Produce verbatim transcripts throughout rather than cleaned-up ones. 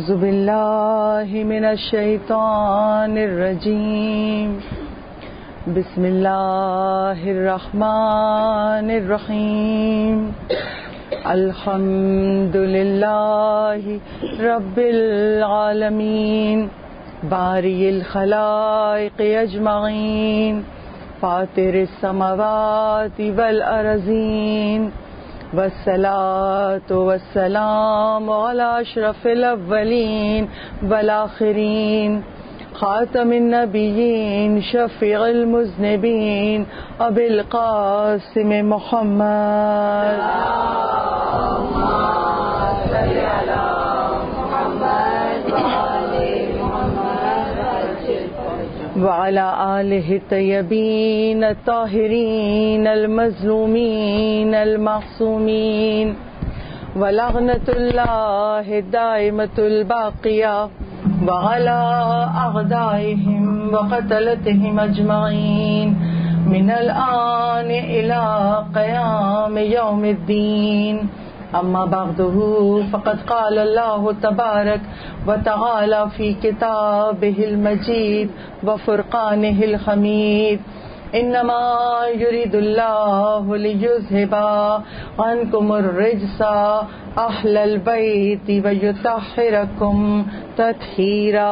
اعوذ باللہ من الشیطان الرجیم بسم اللہ الرحمن الرحیم الحمد للہ رب العالمین باری الخلائق اجمعین فاطر السماوات والارضین والصلاة والسلام على اشرف الاولین والآخرین خاتم النبیین شفیع المذنبین ابی القاسم محمد وعلى آلہ الطیبین الطاہرین المظلومین المعصومین ولعنۃ اللہ الدائمۃ الباقیہ وعلى أعدائهم وقتلتهم أجمعين من الآن إلى قيام يوم الدين أما بعده فقد قال الله تبارك وتعالى في كتابه المجيد وفرقانه الحميد انما يريد الله ليذهب عنكم الرجس اهل البيت ويطهركم تطهيرا.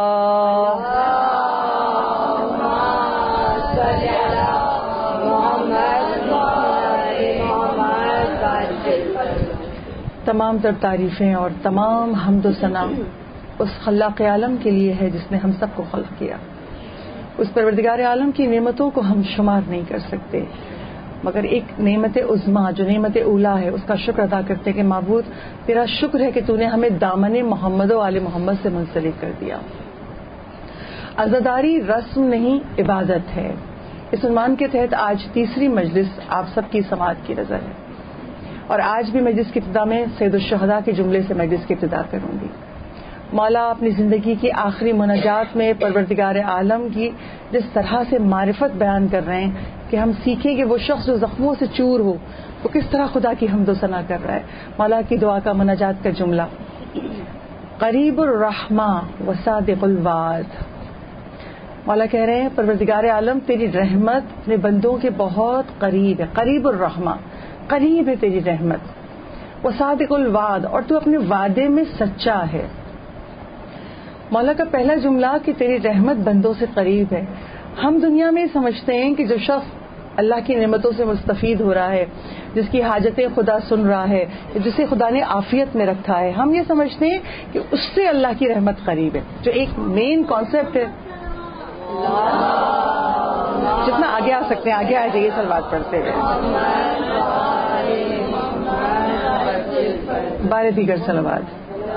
تمام تر تعریفیں اور تمام حمد و ثنا اس خلاق عالم کے لیے ہے جس نے ہم سب کو خلق کیا. اس پروردگار عالم کی نعمتوں کو ہم شمار نہیں کر سکتے، مگر ایک نعمت عظمیٰ جو نعمت اولیٰ ہے اس کا شکر ادا کرتے کہ معبود تیرا شکر ہے کہ تو نے ہمیں دامن محمد و آل محمد سے منسلک کر دیا. عزاداری رسم نہیں عبادت ہے. اس عنوان کے تحت آج تیسری مجلس آپ سب کی سماعت کی نظر ہے، اور آج بھی مجلس کی ابتدا میں سید الشہداء کے جملے سے مجلس کی ابتدا کروں گی. مولا اپنی زندگی کی آخری مناجات میں پروردگار عالم کی جس طرح سے معرفت بیان کر رہے ہیں کہ ہم سیکھیں کہ وہ شخص جو زخموں سے چور ہو وہ کس طرح خدا کی حمد و ثنا کر رہا ہے. مولا کی دعا کا مناجات کا جملہ قریب الرحمہ وصادق الوعد. مولا کہہ رہے ہیں پروردگار عالم تیری رحمت اپنے بندوں کے بہت قریب ہے. قریب الرحمہ، قریب ہے تیری رحمت. وصادق الوعد، اور تو اپنے وعدے میں سچا ہے. مولا کا پہلا جملہ کہ تیری رحمت بندوں سے قریب ہے. ہم دنیا میں سمجھتے ہیں کہ جو شخص اللہ کی نعمتوں سے مستفید ہو رہا ہے، جس کی حاجتیں خدا سن رہا ہے، جسے خدا نے عافیت میں رکھا ہے، ہم یہ سمجھتے ہیں کہ اس سے اللہ کی رحمت قریب ہے، جو ایک مین کانسیپٹ ہے. جتنا آگے آ سکتے ہیں آگے آ جائیے سلوات پڑھتے ہوئے. بارہ دیگر سلوات.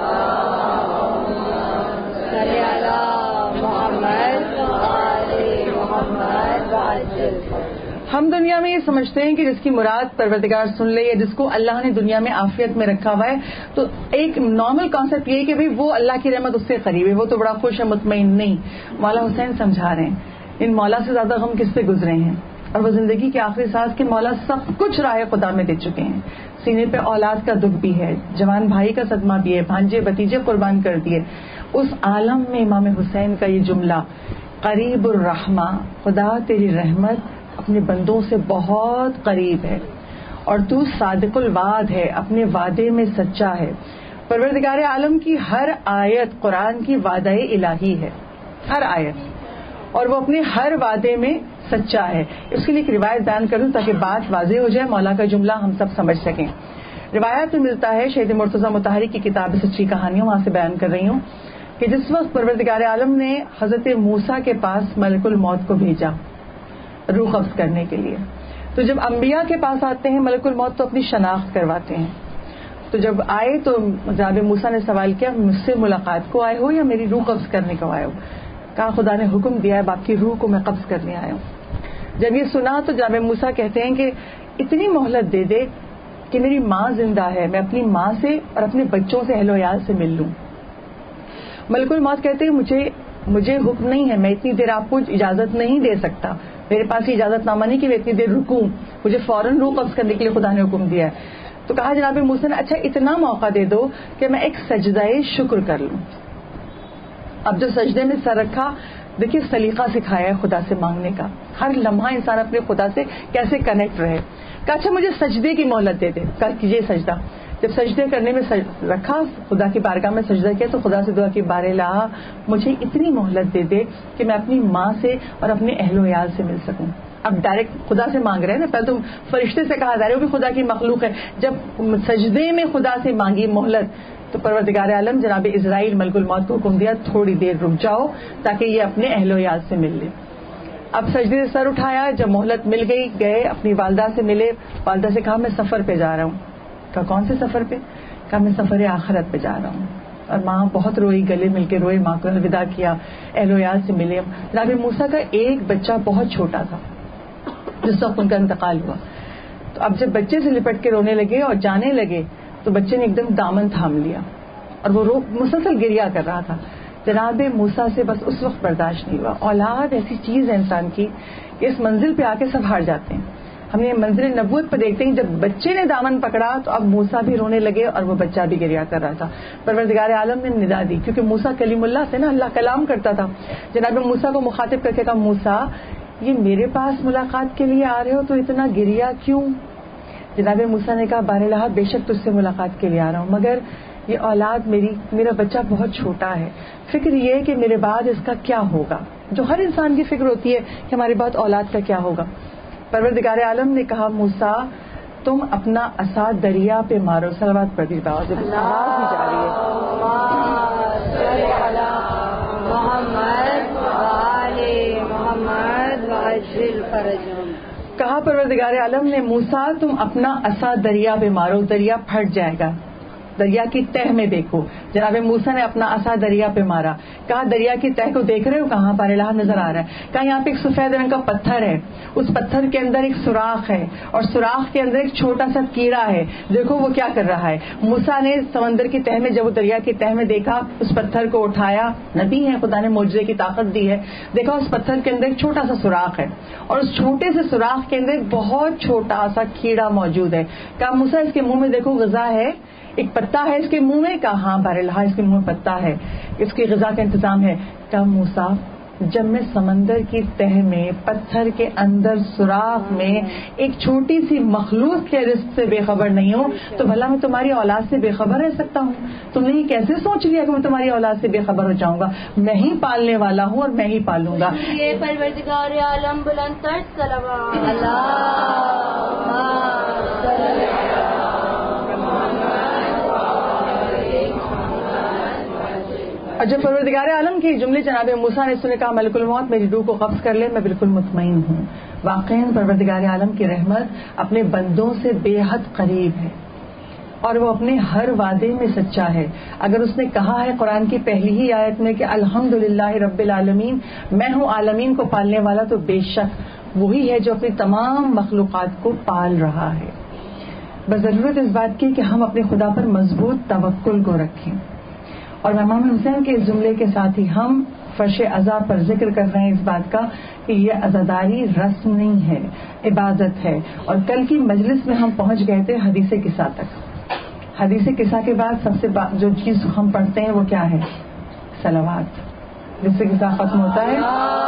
ہم دنیا میں یہ سمجھتے ہیں کہ جس کی مراد پروردگار سن لے یا جس کو اللہ نے دنیا میں عافیت میں رکھا ہوا ہے، تو ایک نارمل کانسیپٹ یہ ہے کہ بھئی وہ اللہ کی رحمت اس سے قریب ہے، وہ تو بڑا خوش ہے مطمئن. نہیں، مولا حسین سمجھا رہے ہیں ان مولا سے زیادہ غم کس سے گزرے ہیں، اور وہ زندگی کے آخری سانس کے مولا سب کچھ راہ خدا میں دے چکے ہیں. سینے پہ اولاد کا دکھ بھی ہے، جوان بھائی کا صدمہ بھی ہے، بھانجے بتیجے قربان کر دیے. اس عالم میں امام حسین کا یہ جملہ قریب الرحمہ، خدا تیری رحمت اپنے بندوں سے بہت قریب ہے، اور تو صادق الوعد ہے، اپنے وعدے میں سچا ہے. پروردگار عالم کی ہر آیت قرآن کی وعدہ الہی ہے، ہر آیت، اور وہ اپنے ہر وعدے میں سچا ہے. اس کے لیے ایک روایت بیان کروں تاکہ بات واضح ہو جائے، مولا کا جملہ ہم سب سمجھ سکیں. روایت میں ملتا ہے، شہید مرتضیٰ مطہری کی کتاب سچی کہانیوں وہاں سے بیان کر رہی ہوں، کہ جس وقت پروردگار عالم نے حضرت موسیٰ کے پاس ملک الموت کو بھیجا روح قبض کرنے کے لیے، تو جب انبیاء کے پاس آتے ہیں ملک الموت تو اپنی شناخت کرواتے ہیں. تو جب آئے تو جناب موسیٰ نے سوال کیا، مجھ سے ملاقات کو آئے ہو یا میری روح قبض کرنے کو آئے ہو؟ کہا خدا نے حکم دیا ہے باپ کی روح کو میں قبض کرنے آیا ہوں. جب یہ سنا تو جناب موسیٰ کہتے ہیں کہ اتنی مہلت دے دے کہ میری ماں زندہ ہے، میں اپنی ماں سے اور اپنے بچوں سے اہل و عیال سے مل لوں. ملک الموت کہتے ہیں مجھے مجھے حکم نہیں ہے، میں اتنی دیر آپ کو اجازت نہیں دے سکتا، میرے پاس اجازت نامہ نہیں کہ میں اتنی دیر رکوں، مجھے فوراً روح قبض کرنے کے لیے خدا نے حکم دیا ہے. تو کہا جناب موسیٰ نے اچھا اتنا موقع دے دو کہ میں ایک سجدہ شکر کر لوں. اب جو سجدے میں سر رکھا، دیکھیے سلیقہ سکھایا ہے خدا سے مانگنے کا، ہر لمحہ انسان اپنے خدا سے کیسے کنیکٹ رہے. کہ اچھا مجھے سجدے کی مہلت دے دے، کل کیجیے سجدہ. جب سجدے کرنے میں رکھا، خدا کی بارگاہ میں سجدہ کیا، تو خدا سے دعا کی بارے لا مجھے اتنی مہلت دے دے کہ میں اپنی ماں سے اور اپنے اہل و عیال سے مل سکوں. اب ڈائریکٹ خدا سے مانگ رہے ہیں نا، پہلے تم فرشتے سے کہا جا رہا ہے، وہ بھی خدا کی مخلوق ہے. جب سجدے میں خدا سے مانگی مہلت، تو پروردگار عالم جناب اسرائیل ملک الموت کو حکم دیا تھوڑی دیر رک جاؤ تاکہ یہ اپنے اہل و عیال سے مل لے. اب سجدے سے سر اٹھایا، جب مہلت مل گئی گئے اپنی والدہ سے ملے. والدہ سے کہا میں سفر پہ جا رہا ہوں. کہا کون سے سفر پہ؟ کہا میں سفر آخرت پہ جا رہا ہوں. اور ماں بہت روئی، گلے مل کے روئے، ماں کو الوداع کیا، اہل و عیال سے ملے. جناب موسیٰ کا ایک بچہ بہت چھوٹا تھا جس وقت ان کا انتقال ہوا. تو اب جب بچے سے لپٹ کے رونے لگے اور جانے لگے تو بچے نے ایک دم دامن تھام لیا اور وہ رو مسلسل گریا کر رہا تھا. جناب موسیٰ سے بس اس وقت برداشت نہیں ہوا. اولاد ایسی چیز ہے انسان کی کہ اس منزل پہ آ کے سب ہار جاتے ہیں. ہم یہ منزل نبوت پہ دیکھتے ہیں، جب بچے نے دامن پکڑا تو اب موسیٰ بھی رونے لگے اور وہ بچہ بھی گریا کر رہا تھا. پروردگار عالم نے ندا دی، کیونکہ موسیٰ کلیم اللہ تھے نا، اللہ کلام کرتا تھا. جناب موسیٰ کو مخاطب کر کے کہا موسیٰ یہ میرے پاس ملاقات کے لیے آ رہے ہو تو اتنا گریا کیوں؟ جناب موسیٰ نے کہا بار الہ بے شک تجھ سے ملاقات کے لیے آ رہا ہوں، مگر یہ اولاد میری میرا بچہ بہت چھوٹا ہے. فکر یہ ہے کہ میرے بعد اس کا کیا ہوگا، جو ہر انسان کی فکر ہوتی ہے کہ ہمارے بعد اولاد کا کیا ہوگا. پروردگار عالم نے کہا موسیٰ تم اپنا عصا دریا پہ مارو. صلوات پڑھ دی، آواز بھی جاری ہے. کہا پروردگار عالم نے موسیٰ تم اپنا عصا دریا پہ مارو، دریا پھٹ جائے گا، دریا کی تہ میں دیکھو. جناب موسیٰ نے اپنا عصا دریا پہ مارا. کہا دریا کی تہ کو دیکھ رہے ہو؟ کہاں بار الہ نظر آ رہا ہے. کہا یہاں پہ ایک سفید رنگ کا پتھر ہے، اس پتھر کے اندر ایک سوراخ ہے اور سوراخ کے اندر ایک چھوٹا سا کیڑا ہے، دیکھو وہ کیا کر رہا ہے. موسیٰ نے سمندر کی تہ میں، جب وہ دریا کی تہ میں دیکھا، اس پتھر کو اٹھایا. نبی ہے، خدا نے معجزے کی طاقت دی ہے. دیکھا اس پتھر کے اندر ایک چھوٹا سا سوراخ ہے اور اس چھوٹے سے سوراخ کے اندر ایک بہت چھوٹا سا کیڑا موجود ہے. کہا موسیٰ اس کے منہ میں دیکھو غذا ہے، ایک پتا ہے اس کے منہ میں. کہا ہاں بار الہ اس کے منہ میں پتا ہے، اس کی غذا کا انتظام ہے. کہا موسیٰ جب میں سمندر کی تہ میں پتھر کے اندر سوراخ میں ایک چھوٹی سی مخلوق کے رزق سے بے خبر نہیں ہوں تو بھلا میں تمہاری اولاد سے بے خبر رہ سکتا ہوں؟ تم نے یہ کیسے سوچ لیا کہ میں تمہاری اولاد سے بے خبر ہو جاؤں گا؟ میں ہی پالنے والا ہوں اور میں ہی پالوں گا. یہ پروردگار عالم بلند تر صلوات اللہ. اور جب پروردگار عالم کے جملے جناب موسیٰ نے سنے، کہا ملک الموت میری روح کو قبض کر لے، میں بالکل مطمئن ہوں. واقعی پروردگار عالم کی رحمت اپنے بندوں سے بے حد قریب ہے اور وہ اپنے ہر وعدے میں سچا ہے. اگر اس نے کہا ہے قرآن کی پہلی ہی آیت میں کہ الحمدللہ رب العالمین، میں ہوں عالمین کو پالنے والا، تو بے شک وہی ہے جو اپنی تمام مخلوقات کو پال رہا ہے. بس ضرورت اس بات کی کہ ہم اپنے خدا پر مضبوط توکل کو رکھیں. اور امام حسین کے اس جملے کے ساتھ ہی ہم فرش عزا پر ذکر کر رہے ہیں اس بات کا کہ یہ عزاداری رسم نہیں ہے، عبادت ہے. اور کل کی مجلس میں ہم پہنچ گئے تھے حدیث قصہ تک. حدیث قصہ کے بعد سب سے جو چیز ہم پڑھتے ہیں وہ کیا ہے؟ صلوات. جس سے قصہ ختم ہوتا ہے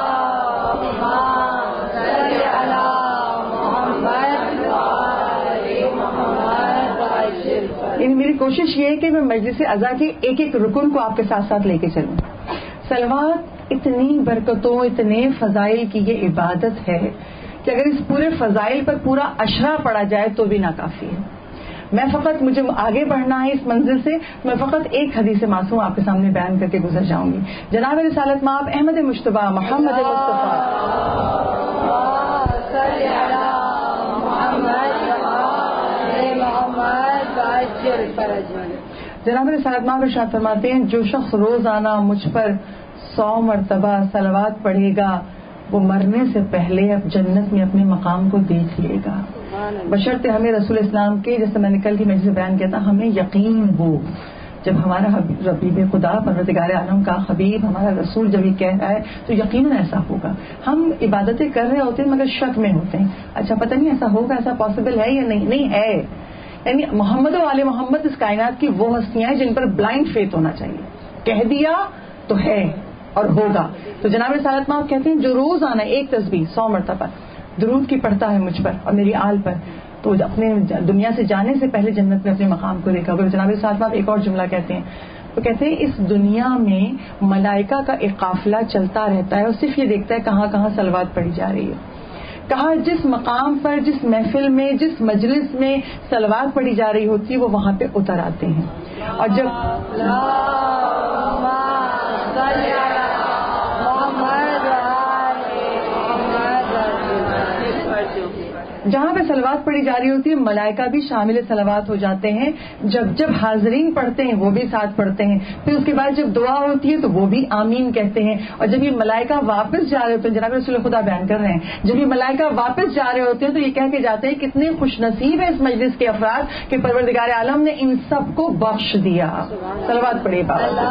یعنی میری کوشش یہ ہے کہ میں مجلس عزا کے ایک ایک رکن کو آپ کے ساتھ ساتھ لے کے چلوں. صلوات اتنی برکتوں، اتنے فضائل کی یہ عبادت ہے کہ اگر اس پورے فضائل پر پورا اشرا پڑا جائے تو بھی ناکافی ہے. میں فقط مجھے آگے بڑھنا ہے اس منزل سے، میں فقط ایک حدیث معصوم آپ کے سامنے بیان کر کے گزر جاؤں گی. جناب رسالت مآب احمد مجتبیٰ محمد مصطفیٰ جناب رسالت مآب ارشاد فرماتے ہیں جو شخص روزانہ مجھ پر سو مرتبہ صلوات پڑھے گا وہ مرنے سے پہلے اب جنت میں اپنے مقام کو دیکھ لے گا. بشرطے ہمیں رسول اسلام کے، جیسے میں نے کل کی مجلس سے بیان کیا تھا، ہمیں یقین ہو. جب ہمارا ربیب خدا پروردگار عالم کا حبیب ہمارا رسول جب یہ کہہ رہا ہے تو یقیناً ایسا ہوگا. ہم عبادتیں کر رہے ہوتے ہیں مگر شک میں ہوتے ہیں، اچھا پتہ نہیں ایسا ہوگا، ایسا پاسبل ہے یا نہیں. نہیں ہے. یعنی محمد و آل محمد اس کائنات کی وہ ہستیاں ہیں جن پر بلائنڈ فیتھ ہونا چاہیے. کہہ دیا تو ہے. اور ہوگا. تو جناب رسالت مآب کہتے ہیں جو روز آنا ایک تسبیح سو مرتبہ درود کی پڑھتا ہے مجھ پر اور میری آل پر تو اپنے دنیا سے جانے سے پہلے جنت میں اپنے مقام کو دیکھا. جناب رسالت مآب ایک اور جملہ کہتے ہیں, تو کہتے ہیں اس دنیا میں ملائکہ کا ایک قافلہ چلتا رہتا ہے اور صرف یہ دیکھتا ہے کہاں کہاں صلوات پڑھی جا رہی ہے. کہا جس مقام پر جس محفل میں جس مجلس میں صلوات پڑھی جا رہی ہوتی ہے وہ وہاں پہ اتر آتے ہیں. اور جب جہاں پہ صلوات پڑھی جا رہی ہوتی ہے ملائکہ بھی شامل صلوات ہو جاتے ہیں. جب جب حاضرین پڑھتے ہیں وہ بھی ساتھ پڑھتے ہیں. پھر اس کے بعد جب دعا ہوتی ہے تو وہ بھی آمین کہتے ہیں. اور جب یہ ملائکہ واپس جا رہے ہوتے ہیں, جناب رسول خدا بیان کر رہے ہیں, جب یہ ملائکہ واپس جا رہے ہوتے ہیں تو یہ کہہ کے جاتے ہیں کتنے خوش نصیب ہے اس مجلس کے افراد کہ پروردگار عالم نے ان سب کو بخش دیا. صلوات پڑھیے بابا.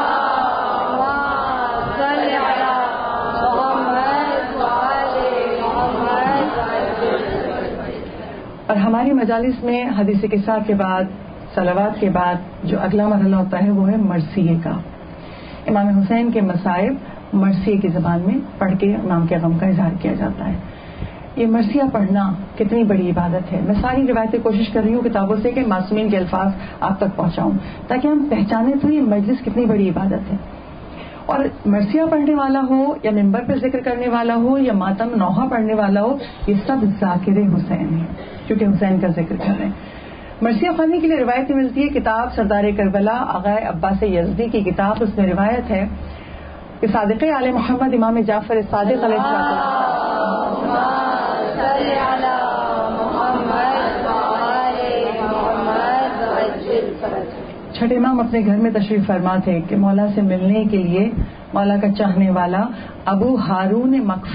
اور ہماری مجالس میں حدیث قصہ کے بعد صلوات کے بعد جو اگلا مرحلہ ہوتا ہے وہ ہے مرثیے کا. امام حسین کے مصائب مرثیے کی زبان میں پڑھ کے امام کے غم کا اظہار کیا جاتا ہے. یہ مرثیہ پڑھنا کتنی بڑی عبادت ہے. میں ساری روایتیں کوشش کر رہی ہوں کتابوں سے کہ معصومین کے الفاظ آپ تک پہنچاؤں تاکہ ہم پہچانیں تو یہ مجلس کتنی بڑی عبادت ہے. اور مرثیہ پڑھنے والا ہو یا ممبر پر ذکر کرنے والا ہو یا ماتم نوحہ پڑھنے والا ہو یہ سب ذاکر حسین ہیں کیونکہ حسین کا ذکر کر رہے ہیں. مرثیہ خوانی کے لیے روایت ملتی ہے. کتاب سردار کربلا آغا عباس یزدی کی کتاب, اس میں روایت ہے کہ صادق آل محمد امام جعفر صادق علیہ السلام چھٹے امام اپنے گھر میں تشریف فرما تھے کہ مولا سے ملنے کے لیے مولا کا چاہنے والا ابو ہارون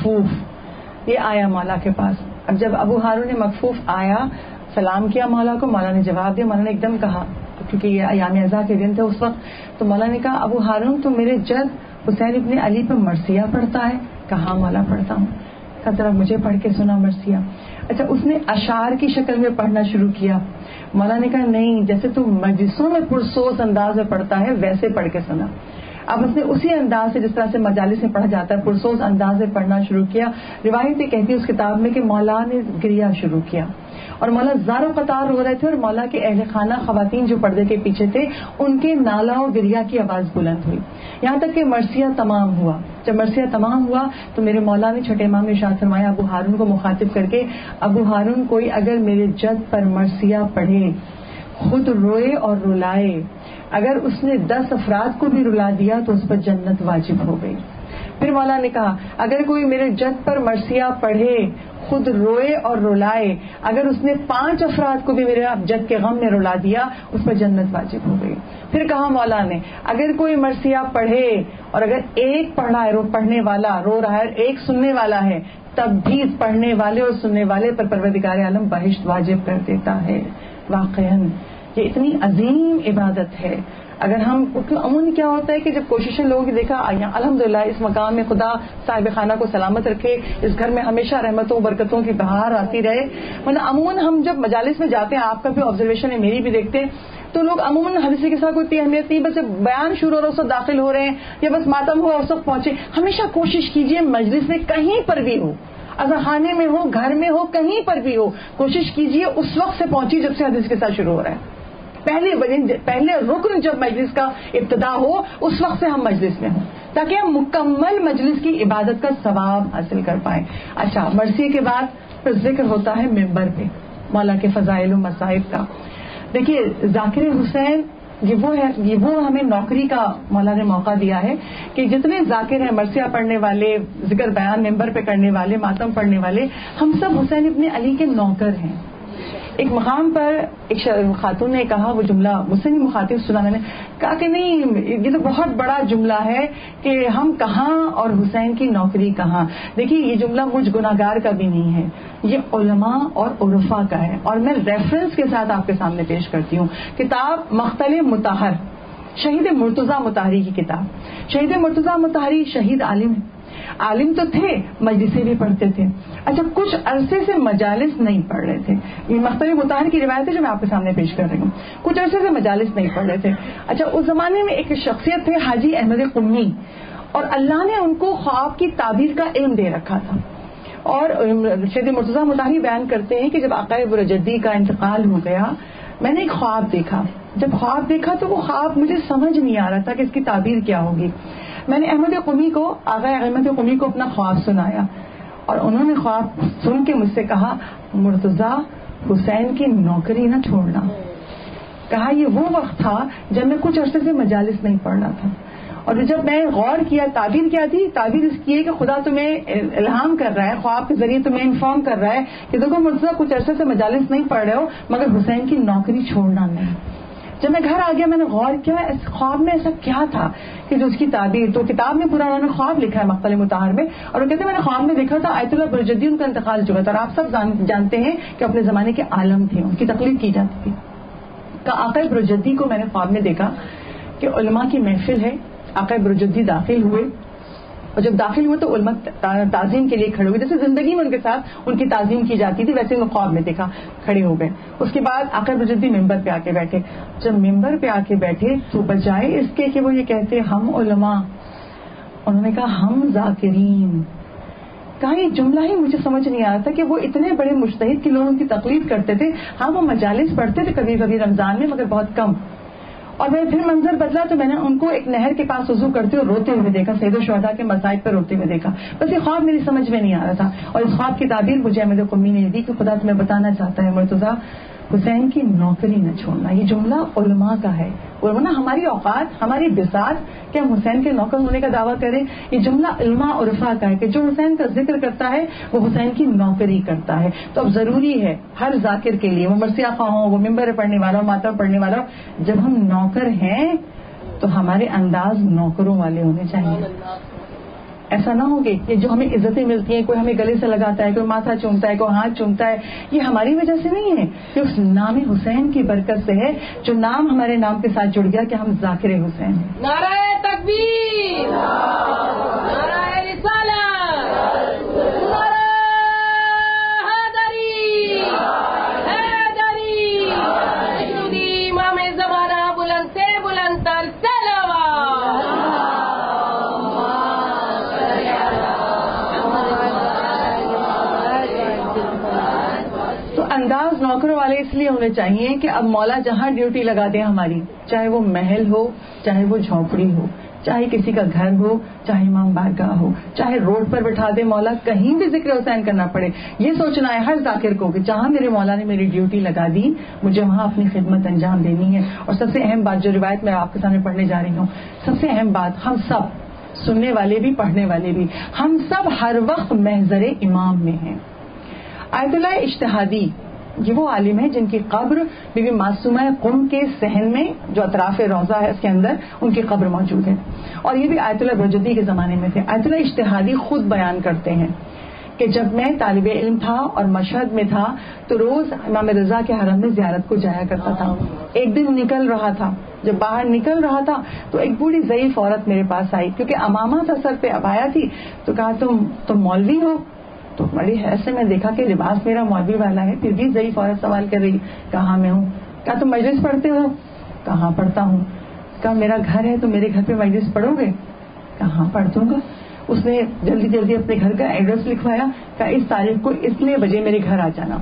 مکفوف یہ آیا مولا کے پاس. اب جب ابو ہارون مکفوف آیا سلام کیا مولا کو, مولا نے جواب دیا. مولا نے ایک دم کہا کیونکہ یہ ایام ازا کے دن تھے اس وقت, تو مولا نے کہا ابو ہارون تو میرے جد حسین ابن علی پہ مرثیہ پڑھتا ہے. کہا مولا پڑھتا ہوں. کہا ذرا مجھے پڑھ کے سنا مرثیہ. اچھا اس نے اشعار کی شکل میں پڑھنا شروع کیا. مولا نے کہا نہیں, جیسے تو مجلسوں میں پرسوز انداز میں پڑھتا ہے ویسے پڑھ کے سنا. اب اس نے اسی انداز سے جس طرح سے مجالس میں پڑھا جاتا ہے پرسوز انداز سے پڑھنا شروع کیا. روایت یہ کہتی ہے اس کتاب میں کہ مولا نے گریا شروع کیا اور مولا زار و قطار ہو رہے تھے اور مولا کے اہل خانہ خواتین جو پردے کے پیچھے تھے ان کے نالا و گریا کی آواز بلند ہوئی یہاں تک کہ مرثیہ تمام ہوا. جب مرثیہ تمام ہوا تو میرے مولا نے چھٹے امام نے ارشاد فرمایا ابو ہارون کو مخاطب کر کے, ابو ہارون کوئی اگر میرے جد پر مرثیہ پڑھے خود روئے اور رلائے, اگر اس نے دس افراد کو بھی رلا دیا تو اس پر جنت واجب ہو گئی. پھر مولا نے کہا اگر کوئی میرے جد پر مرثیہ پڑھے خود روئے اور رلائے, اگر اس نے پانچ افراد کو بھی میرے جد کے غم میں رلا دیا اس پر جنت واجب ہو گئی. پھر کہا مولا نے اگر کوئی مرثیہ پڑھے اور اگر ایک پڑھا ہے, رو پڑھنے والا رو رہا ہے, ایک سننے والا ہے, تب بھی اس پڑھنے والے اور سننے والے پر پروردگار عالم بہشت واجب کر دیتا ہے. واقعاً یہ اتنی عظیم عبادت ہے. اگر ہم عموماً کیا ہوتا ہے کہ جب کوششیں لوگوں کی دیکھا الحمدللہ اس مقام میں خدا صاحب خانہ کو سلامت رکھے, اس گھر میں ہمیشہ رحمتوں برکتوں کی بہار آتی رہے. ورنہ عموماً ہم جب مجالس میں جاتے ہیں, آپ کا بھی آبزرویشن ہے میری بھی دیکھتے ہیں, تو لوگ عموماً حدیث کے ساتھ کوئی اتنی اہمیت نہیں, بس بیان شروع ہو رہا اس وقت داخل ہو رہے ہیں یا بس ماتم ہوا اس وقت پہنچے. ہمیشہ کوشش کیجیے مجلس میں کہیں پر بھی ہو, اذاخانے میں ہو, گھر میں ہو, کہیں پر بھی ہو, کوشش کیجیے اس وقت سے پہنچی جب سے حدیث کے ساتھ شروع ہو رہا ہے. پہلے پہلے رکن جب مجلس کا ابتدا ہو اس وقت سے ہم مجلس میں ہوں تاکہ ہم مکمل مجلس کی عبادت کا ثواب حاصل کر پائیں. اچھا مرثیے کے بعد پھر ذکر ہوتا ہے ممبر پہ مولا کے فضائل و مصائب کا. دیکھیے ذاکر حسین یہ وہ ہے, یہ وہ ہمیں نوکری کا مولا نے موقع دیا ہے کہ جتنے ذاکر ہیں, مرثیہ پڑھنے والے, ذکر بیان ممبر پہ کرنے والے, ماتم پڑھنے والے, ہم سب حسین ابن علی کے نوکر ہیں. ایک مقام پر ایک خاتون نے کہا, وہ جملہ مجھ سے نہیں مخاطب سنا, میں نے کہا کہ نہیں یہ تو بہت بڑا جملہ ہے کہ ہم کہاں اور حسین کی نوکری کہاں. دیکھیے یہ جملہ مجھ گناہگار کا بھی نہیں ہے, یہ علماء اور عرفا کا ہے, اور میں ریفرنس کے ساتھ آپ کے سامنے پیش کرتی ہوں. کتاب مختلف مطہر شہید مرتضیٰ مطہری کی کتاب. شہید مرتضیٰ مطہری شہید عالم ہے, عالم تو تھے, مجلسیں بھی پڑھتے تھے. اچھا کچھ عرصے سے مجالس نہیں پڑھ رہے تھے. یہ مختلف مطہر کی روایت ہے جو میں آپ کے سامنے پیش کر رہی ہوں. کچھ عرصے سے مجالس نہیں پڑھ رہے تھے. اچھا اس زمانے میں ایک شخصیت تھے حاجی احمد قمی, اور اللہ نے ان کو خواب کی تعبیر کا علم دے رکھا تھا. اور سید مرتضیٰ مطہری بیان کرتے ہیں کہ جب آقا برجدی کا انتقال ہو گیا میں نے ایک خواب دیکھا. جب خواب دیکھا تو وہ خواب مجھے سمجھ نہیں آ رہا تھا کہ اس کی تعبیر کیا ہوگی. میں نے احمد قمی کو آقا احمد قمی کو اپنا خواب سنایا اور انہوں نے خواب سن کے مجھ سے کہا مرتضیٰ حسین کی نوکری نہ چھوڑنا. کہا یہ وہ وقت تھا جب میں کچھ عرصے سے مجالس نہیں پڑھنا تھا اور جب میں غور کیا تعبیر کیا تھی. تعبیر اس کی ہے کہ خدا تمہیں الہام کر رہا ہے خواب کے ذریعے تمہیں انفارم کر رہا ہے کہ دیکھو مرتضیٰ کچھ عرصے سے مجالس نہیں پڑھ رہے ہو مگر حسین کی نوکری چھوڑنا نہیں. جب میں گھر آ گیا میں نے غور کیا اس خواب میں ایسا کیا تھا کہ جو اس کی تعبیر تو کتاب میں پورا انہوں نے خواب لکھا ہے مقتل مطہر میں اور وہ کہتے ہیں میں نے خواب میں دیکھا تھا آیت اللہ برجدی ان کا انتقال ہو چکا تھا اور آپ سب جانتے ہیں کہ اپنے زمانے کے عالم تھے ان کی تقلید کی جاتی تھی. کہ آقا برجدی کو میں نے خواب میں دیکھا کہ علماء کی محفل ہے. آقا برجدی داخل ہوئے اور جب داخل ہوئے تو علماء تعظیم کے لیے کھڑے ہوئے جیسے زندگی میں ان کے ساتھ ان کی تعظیم کی جاتی تھی ویسے میں خواب میں دیکھا کھڑے ہو گئے. اس کے بعد آقا برجدی ممبر پہ آ کے بیٹھے. جب ممبر پہ آ کے بیٹھے تو بجائے اس کے کہ وہ یہ کہتے ہم علماء انہوں نے کہا ہم ذاکرین. کہا یہ جملہ ہی مجھے سمجھ نہیں آ رہا تھا کہ وہ اتنے بڑے مجتہد کے لوگ ان کی تقلید کرتے تھے. ہاں وہ مجالس پڑھتے تھے کبھی کبھی رمضان میں مگر بہت کم. اور میں پھر منظر بدلا تو میں نے ان کو ایک نہر کے پاس وضو کرتے اور روتے ہوئے دیکھا. سید الشہداء کے مصائب پر روتے ہوئے دیکھا. بس یہ خواب میری سمجھ میں نہیں آ رہا تھا اور اس خواب کی تعبیر مجھے احمد قمی نے دی کہ خدا تمہیں بتانا چاہتا ہے مرتضیٰ حسین کی نوکری نہ چھوڑنا. یہ جملہ علماء کا ہے. علماء ہماری اوقات ہماری بساط کہ ہم حسین کے نوکر ہونے کا دعویٰ کریں. یہ جملہ علماء عرفا کا ہے کہ جو حسین کا ذکر کرتا ہے وہ حسین کی نوکری کرتا ہے. تو اب ضروری ہے ہر ذاکر کے لیے وہ مرثیہ خواہ ہوں وہ ممبر پڑھنے والا ہو ماتم پڑھنے والا ہو جب ہم نوکر ہیں تو ہمارے انداز نوکروں والے ہونے چاہیے. ایسا نہ ہوگی کہ جو ہمیں عزتیں ملتی ہیں کوئی ہمیں گلے سے لگاتا ہے کوئی ماتھا چومتا ہے کوئی ہاتھ چومتا ہے یہ ہماری وجہ سے نہیں ہے کہ اس نام حسین کی برکت سے ہے جو نام ہمارے نام کے ساتھ جڑ گیا کہ ہم ذاکر حسین ہیں. نعرہ تکبیر نعرہ رسالت نعرہ حیدری حیدری امام زمانہ بلند سے بلند تر صلوات. انداز نوکروں والے اس لیے ہونے چاہیے کہ اب مولا جہاں ڈیوٹی لگا دیں ہماری چاہے وہ محل ہو چاہے وہ جھونپڑی ہو چاہے کسی کا گھر ہو چاہے امام بارگاہ ہو چاہے روڈ پر بٹھا دے مولا کہیں بھی ذکر حسین کرنا پڑے. یہ سوچنا ہے ہر ذاکر کو کہ جہاں میرے مولا نے میری ڈیوٹی لگا دی مجھے وہاں اپنی خدمت انجام دینی ہے. اور سب سے اہم بات جو روایت میں آپ کے سامنے پڑھنے جا رہی ہوں سب سے اہم بات ہم سب سننے والے بھی پڑھنے والے بھی ہم سب ہر وقت محضر امام میں ہیں. آیت اللہ اجتہادی یہ وہ عالم ہے جن کی قبر بی بی معصومہ قم کے صحن میں جو اطراف روضہ ہے اس کے اندر ان کی قبر موجود ہے اور یہ بھی آیت اللہ برجدی کے زمانے میں تھے. آیت اللہ اجتہادی خود بیان کرتے ہیں کہ جب میں طالب علم تھا اور مشہد میں تھا تو روز امام رضا کے حرم میں زیارت کو جایا کرتا تھا. ایک دن نکل رہا تھا جب باہر نکل رہا تھا تو ایک بوڑھی ضعیف عورت میرے پاس آئی کیونکہ امامہ تھا سر پہ عبایا تھی تو کہا تم تم مولوی ہو. تو بڑی ایسے میں دیکھا کہ لباس میرا مولوی والا ہے پھر بھی ضعیف عورت سوال کر رہی کہاں میں ہوں. کہا تم مجلس پڑھتے ہو؟ کہاں پڑھتا ہوں. کہا میرا گھر ہے تو میرے گھر پہ مجلس پڑھو گے؟ کہاں پڑھ دوں گا. اس نے جلدی جلدی اپنے گھر کا ایڈریس لکھوایا کہا اس تاریخ کو اتنے بجے میرے گھر آ جانا.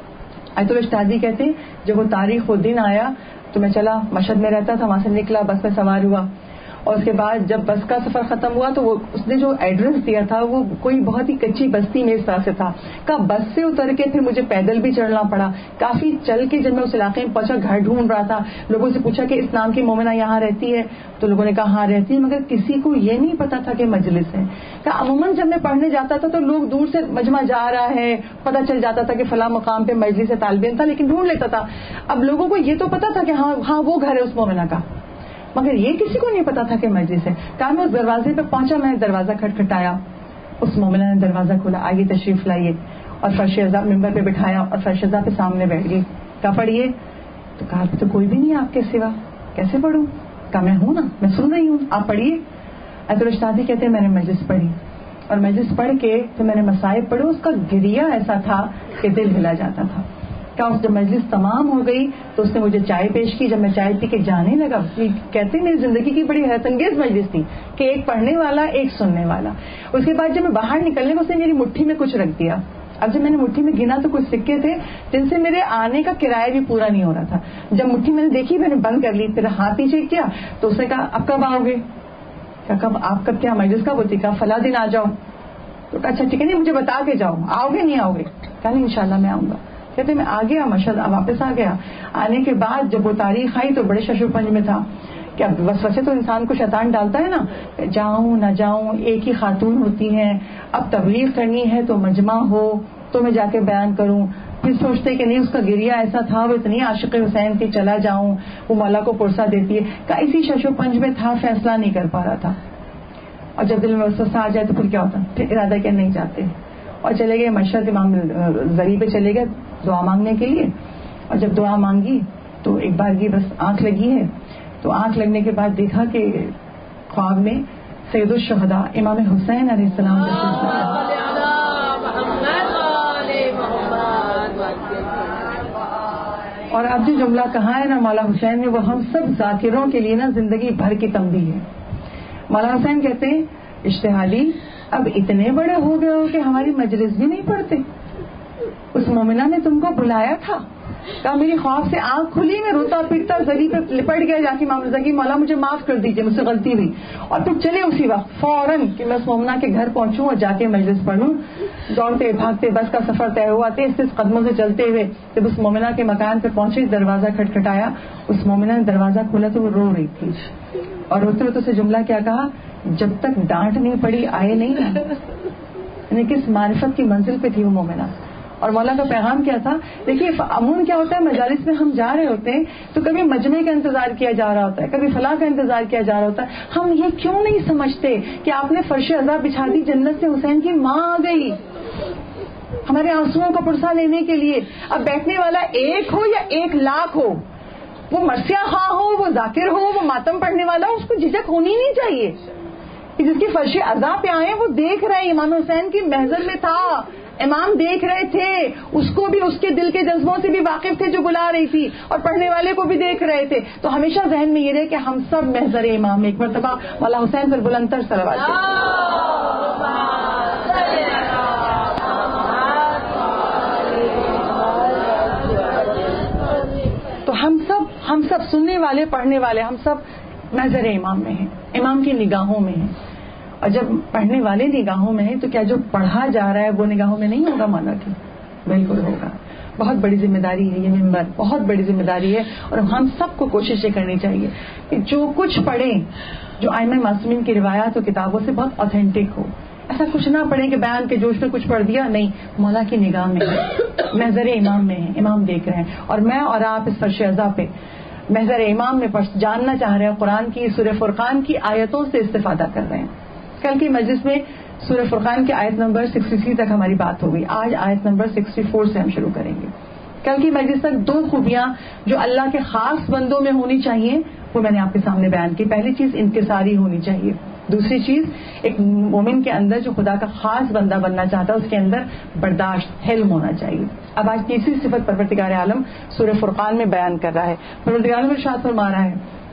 آیت اللہ اجتہادی کہتے ہیں جب وہ تاریخ وہ دن آیا تو میں چلا مشہد میں رہتا تھا وہاں سے نکلا بس میں سوار ہوا اور اس کے بعد جب بس کا سفر ختم ہوا تو وہ اس نے جو ایڈریس دیا تھا وہ کوئی بہت ہی کچی بستی میں اس طرح سے تھا. کہا بس سے اتر کے پھر مجھے پیدل بھی چڑھنا پڑا. کافی چل کے جب میں اس علاقے میں پہنچا گھر ڈھونڈ رہا تھا لوگوں سے پوچھا کہ اس نام کی مومنہ یہاں رہتی ہے تو لوگوں نے کہا ہاں رہتی ہے مگر کسی کو یہ نہیں پتا تھا کہ مجلس ہے. کہا عموماً جب میں پڑھنے جاتا تھا تو لوگ دور سے مجمع جا رہا ہے پتہ چل جاتا تھا کہ فلاں مقام پہ مجلس طالب علم تھا لیکن ڈھونڈ لیتا تھا. اب لوگوں کو یہ تو پتا تھا کہ ہاں ہاں وہ گھر ہے اس مومنہ کا مگر یہ کسی کو نہیں پتا تھا کہ مجلس ہے. کہا میں اس دروازے پہ پہنچا میں دروازہ کھٹکھٹایا اس مومنہ نے دروازہ کھولا آئیے تشریف لائیے اور فرش عزا ممبر پہ بٹھایا اور فرش عزا پہ سامنے بیٹھ گئی. کہا پڑھیے تو کہا تو کوئی بھی نہیں آپ کے سوا کیسے پڑھوں. کہا میں ہوں نا میں سن رہی ہوں آپ پڑھیے. آیت اللہ اجتہادی کہتے ہیں میں نے مجلس پڑھی اور مجلس پڑھ کے تو میں نے مصائب پڑھے اس کا گریہ ایسا تھا کہ دل ہلا جاتا تھا. کہا جب مجلس تمام ہو گئی تو اس نے مجھے چائے پیش کی. جب میں چائے پی کے جانے لگا, کہتے ہیں میری زندگی کی بڑی حیرت انگیز مجلس تھی کہ ایک پڑھنے والا ایک سننے والا. اس کے بعد جب میں باہر نکلنے میں اس نے میری مٹھی میں کچھ رکھ دیا. اب جب میں نے مٹھی میں گنا تو کچھ سکے تھے جن سے میرے آنے کا کرایہ بھی پورا نہیں ہو رہا تھا. جب مٹھی میں نے دیکھی میں نے بند کر لی, پھر ہاتھ نیچے کیا تو اس نے کہا اب کب آؤ گے؟ کب آپ کب کیا مجلس کب ہوتی؟ کہا فلاں دن آ جاؤ. تو اچھا ٹھیک ہے نہیں مجھے بتا کے جاؤ, آؤ گے نہیں آؤ گے؟ کہا نہیں انشاءاللہ میں آؤں گا. کہتے میں آ گیا ماشاءاللہ واپس آ گیا. آنے کے بعد جب وہ تاریخ آئی تو بڑے شش و پنج میں تھا کہ اب وسوسے تو انسان کو شیطان ڈالتا ہے نا, جاؤں نہ جاؤں, ایک ہی خاتون ہوتی ہیں, اب تبلیغ کرنی ہے تو مجمع ہو تو میں جا کے بیان کروں. پھر سوچتے کہ نہیں اس کا گریہ ایسا تھا, وہ اتنی عاشق حسین تھی, چلا جاؤں, وہ مولا کو پرسہ دیتی ہے. کہ اسی شش و پنج میں تھا, فیصلہ نہیں کر پا رہا تھا. اور جب دل میں وسوسہ آ جائے تو پھر کیا ہوتا, پھر ارادہ کیا نہیں چاہتے اور چلے گئے مشرق امام زری پہ چلے گئے دعا مانگنے کے لیے. اور جب دعا مانگی تو ایک بار یہ بس آنکھ لگی ہے, تو آنکھ لگنے کے بعد دیکھا کہ خواب میں سید الشہداء امام حسین علیہ السلام اور اب جو جملہ کہا ہے نا مولا حسین نے, وہ ہم سب ذاکروں کے لیے نا زندگی بھر کی تنبیہ ہے. مولا حسین کہتے ہیں اشتہالی اب اتنے بڑے ہو گئے ہو کہ ہماری مجلس بھی نہیں پڑھتے. اس مومنہ نے تم کو بلایا تھا, کہا میری خواب سے آنکھ کھلی, میں روتا پیٹتا زری پہ لپٹ گیا جا کے معاملہ کی مولا مجھے معاف کر دیجیے مجھ سے غلطی ہوئی. اور پھر چلے اسی وقت فوراً کہ میں اس مومنہ کے گھر پہنچوں اور جا کے مجلس پڑھوں. دوڑتے بھاگتے بس کا سفر طے ہوا, تیز تیز قدموں سے چلتے ہوئے جب اس مومنہ کے مکان پہ پہنچے, دروازہ کھٹکھٹایا. اس مومنہ نے دروازہ کھولا تو وہ رو رہی تھی اور روتے روتے سے جملہ کیا کہا, جب تک ڈانٹ نہیں پڑی آئے نہیں. یعنی کس معرفت کی منزل پہ تھی وہ مومنہ. اور مولا کا پیغام کیا تھا, دیکھیے عموماً کیا ہوتا ہے مجالس میں ہم جا رہے ہوتے ہیں تو کبھی مجمع کا انتظار کیا جا رہا ہوتا ہے, کبھی فلاح کا انتظار کیا جا رہا ہوتا ہے. ہم یہ کیوں نہیں سمجھتے کہ آپ نے فرش عزا بچھا دی, جنت سے حسین کی ماں آ گئی ہمارے آنسوؤں کا پرسہ لینے کے لیے. اب بیٹھنے والا ایک ہو یا ایک لاکھ ہو, وہ مرثیہ خواہ ہو, وہ ذاکر ہو, وہ ماتم پڑھنے والا ہو, اس کو جھجک ہونی نہیں چاہیے. جس کی فرش عزا پہ آئے وہ دیکھ رہے امام حسین کی محضر میں تھا, امام دیکھ رہے تھے, اس کو بھی اس کے دل کے جذبوں سے بھی واقف تھے جو بلا رہی تھی, اور پڑھنے والے کو بھی دیکھ رہے تھے. تو ہمیشہ ذہن میں یہ رہے کہ ہم سب محضر امام. ایک مرتبہ مولا حسین پر بلندتر صلوات تو ہم سب ہم سب سننے والے پڑھنے والے ہم سب محضر امام میں ہیں, امام کی نگاہوں میں ہیں. اور جب پڑھنے والے نگاہوں میں ہیں تو کیا جو پڑھا جا رہا ہے وہ نگاہوں میں نہیں ہوگا مولا کی؟ بالکل ہوگا. بہت بڑی ذمہ داری ہے یہ ممبر, بہت بڑی ذمہ داری ہے. اور ہم سب کو کوشش یہ کرنی چاہیے کہ جو کچھ پڑھیں جو ائمہ معصومین کی روایات و کتابوں سے بہت آتھینٹک ہو. ایسا کچھ نہ پڑھیں کہ بیان کے جوش میں کچھ پڑھ دیا, نہیں, مولا کی نگاہ میں ہے, محضر امام میں ہے, امام دیکھ رہے ہیں. اور میں اور آپ اس فرش عزا پہ محضر امام میں جاننا چاہ رہے ہیں, قرآن کی سورہ فرقان کی آیتوں سے استفادہ کر رہے ہیں. کل کی مجلس میں سورہ فرقان کی آیت نمبر تریسٹھ تک ہماری بات ہو گئی. آج آیت نمبر چوالیس سے ہم شروع کریں گے. کل کی مجلس تک دو خوبیاں جو اللہ کے خاص بندوں میں ہونی چاہیے وہ میں نے آپ کے سامنے بیان کی. پہلی چیز انکساری ہونی چاہیے, دوسری چیز ایک مومن کے اندر جو خدا کا خاص بندہ بننا چاہتا ہے اس کے اندر برداشت, حلم ہونا چاہیے. اب آج تیسری صفت پروردگار عالم سورہ فرقان میں بیان کر رہا ہے. پروردگار عالم ارشاد فرما رہا ہے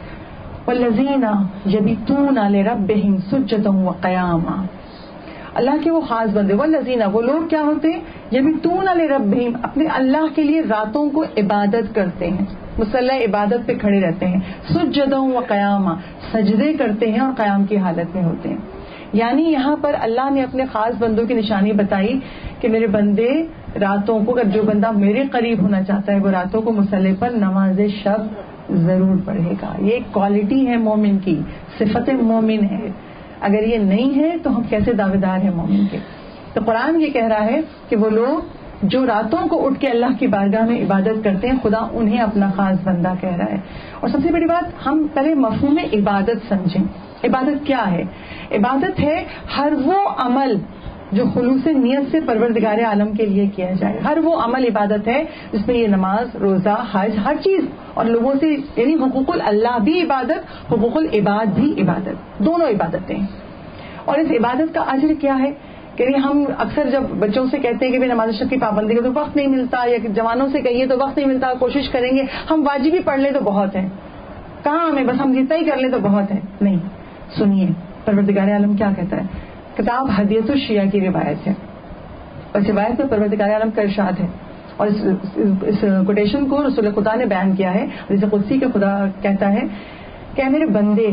والذین یبیتون لربہم سجدا وقیاما. اللہ کے وہ خاص بندے, والذین وہ لوگ کیا ہوتے ہیں, یبیتون لربہم اپنے اللہ کے لیے راتوں کو عبادت کرتے ہیں, مصلی عبادت پہ کھڑے رہتے ہیں, سجدا وقیاما سجدے کرتے ہیں اور قیام کی حالت میں ہوتے ہیں. یعنی یہاں پر اللہ نے اپنے خاص بندوں کی نشانی بتائی کہ میرے بندے راتوں کو, اگر جو بندہ میرے قریب ہونا چاہتا ہے وہ راتوں کو مصلی پر نماز شب ضرور پڑھے گا. یہ ایک کوالٹی ہے مومن کی, صفت مومن ہے. اگر یہ نہیں ہے تو ہم کیسے دعوے دار ہیں مومن کے؟ تو قرآن یہ کہہ رہا ہے کہ وہ لوگ جو راتوں کو اٹھ کے اللہ کی بارگاہ میں عبادت کرتے ہیں خدا انہیں اپنا خاص بندہ کہہ رہا ہے. اور سب سے بڑی بات, ہم پہلے مفہوم عبادت سمجھیں. عبادت کیا ہے؟ عبادت ہے ہر وہ عمل جو خلوص نیت سے پروردگار عالم کے لیے کیا جائے. ہر وہ عمل عبادت ہے جس میں یہ نماز, روزہ, حج, ہر چیز, اور لوگوں سے یعنی حقوق اللہ بھی عبادت, حقوق العباد بھی عبادت, دونوں عبادتیں. اور اس عبادت کا اجر کیا ہے؟ کہ ہم اکثر جب بچوں سے کہتے ہیں کہ نماز شب کی پابندی کو تو وقت نہیں ملتا، یا جوانوں سے کہیے تو وقت نہیں ملتا، کوشش کریں گے ہم واجب ہی پڑھ لیں تو بہت ہے، کہاں ہمیں بس ہم جتنا ہی کر لیں تو بہت ہے. نہیں، سنیے پروردگار عالم کیا کہتا ہے. کتاب حدیث الشیعہ کی روایت ہے، اور اس روایت میں پروردگار عالم کا ارشاد ہے، اور اس, اس کوٹیشن کو رسول خدا نے بیان کیا ہے. جیسے قدسی کے خدا کہتا ہے کہ اے میرے بندے،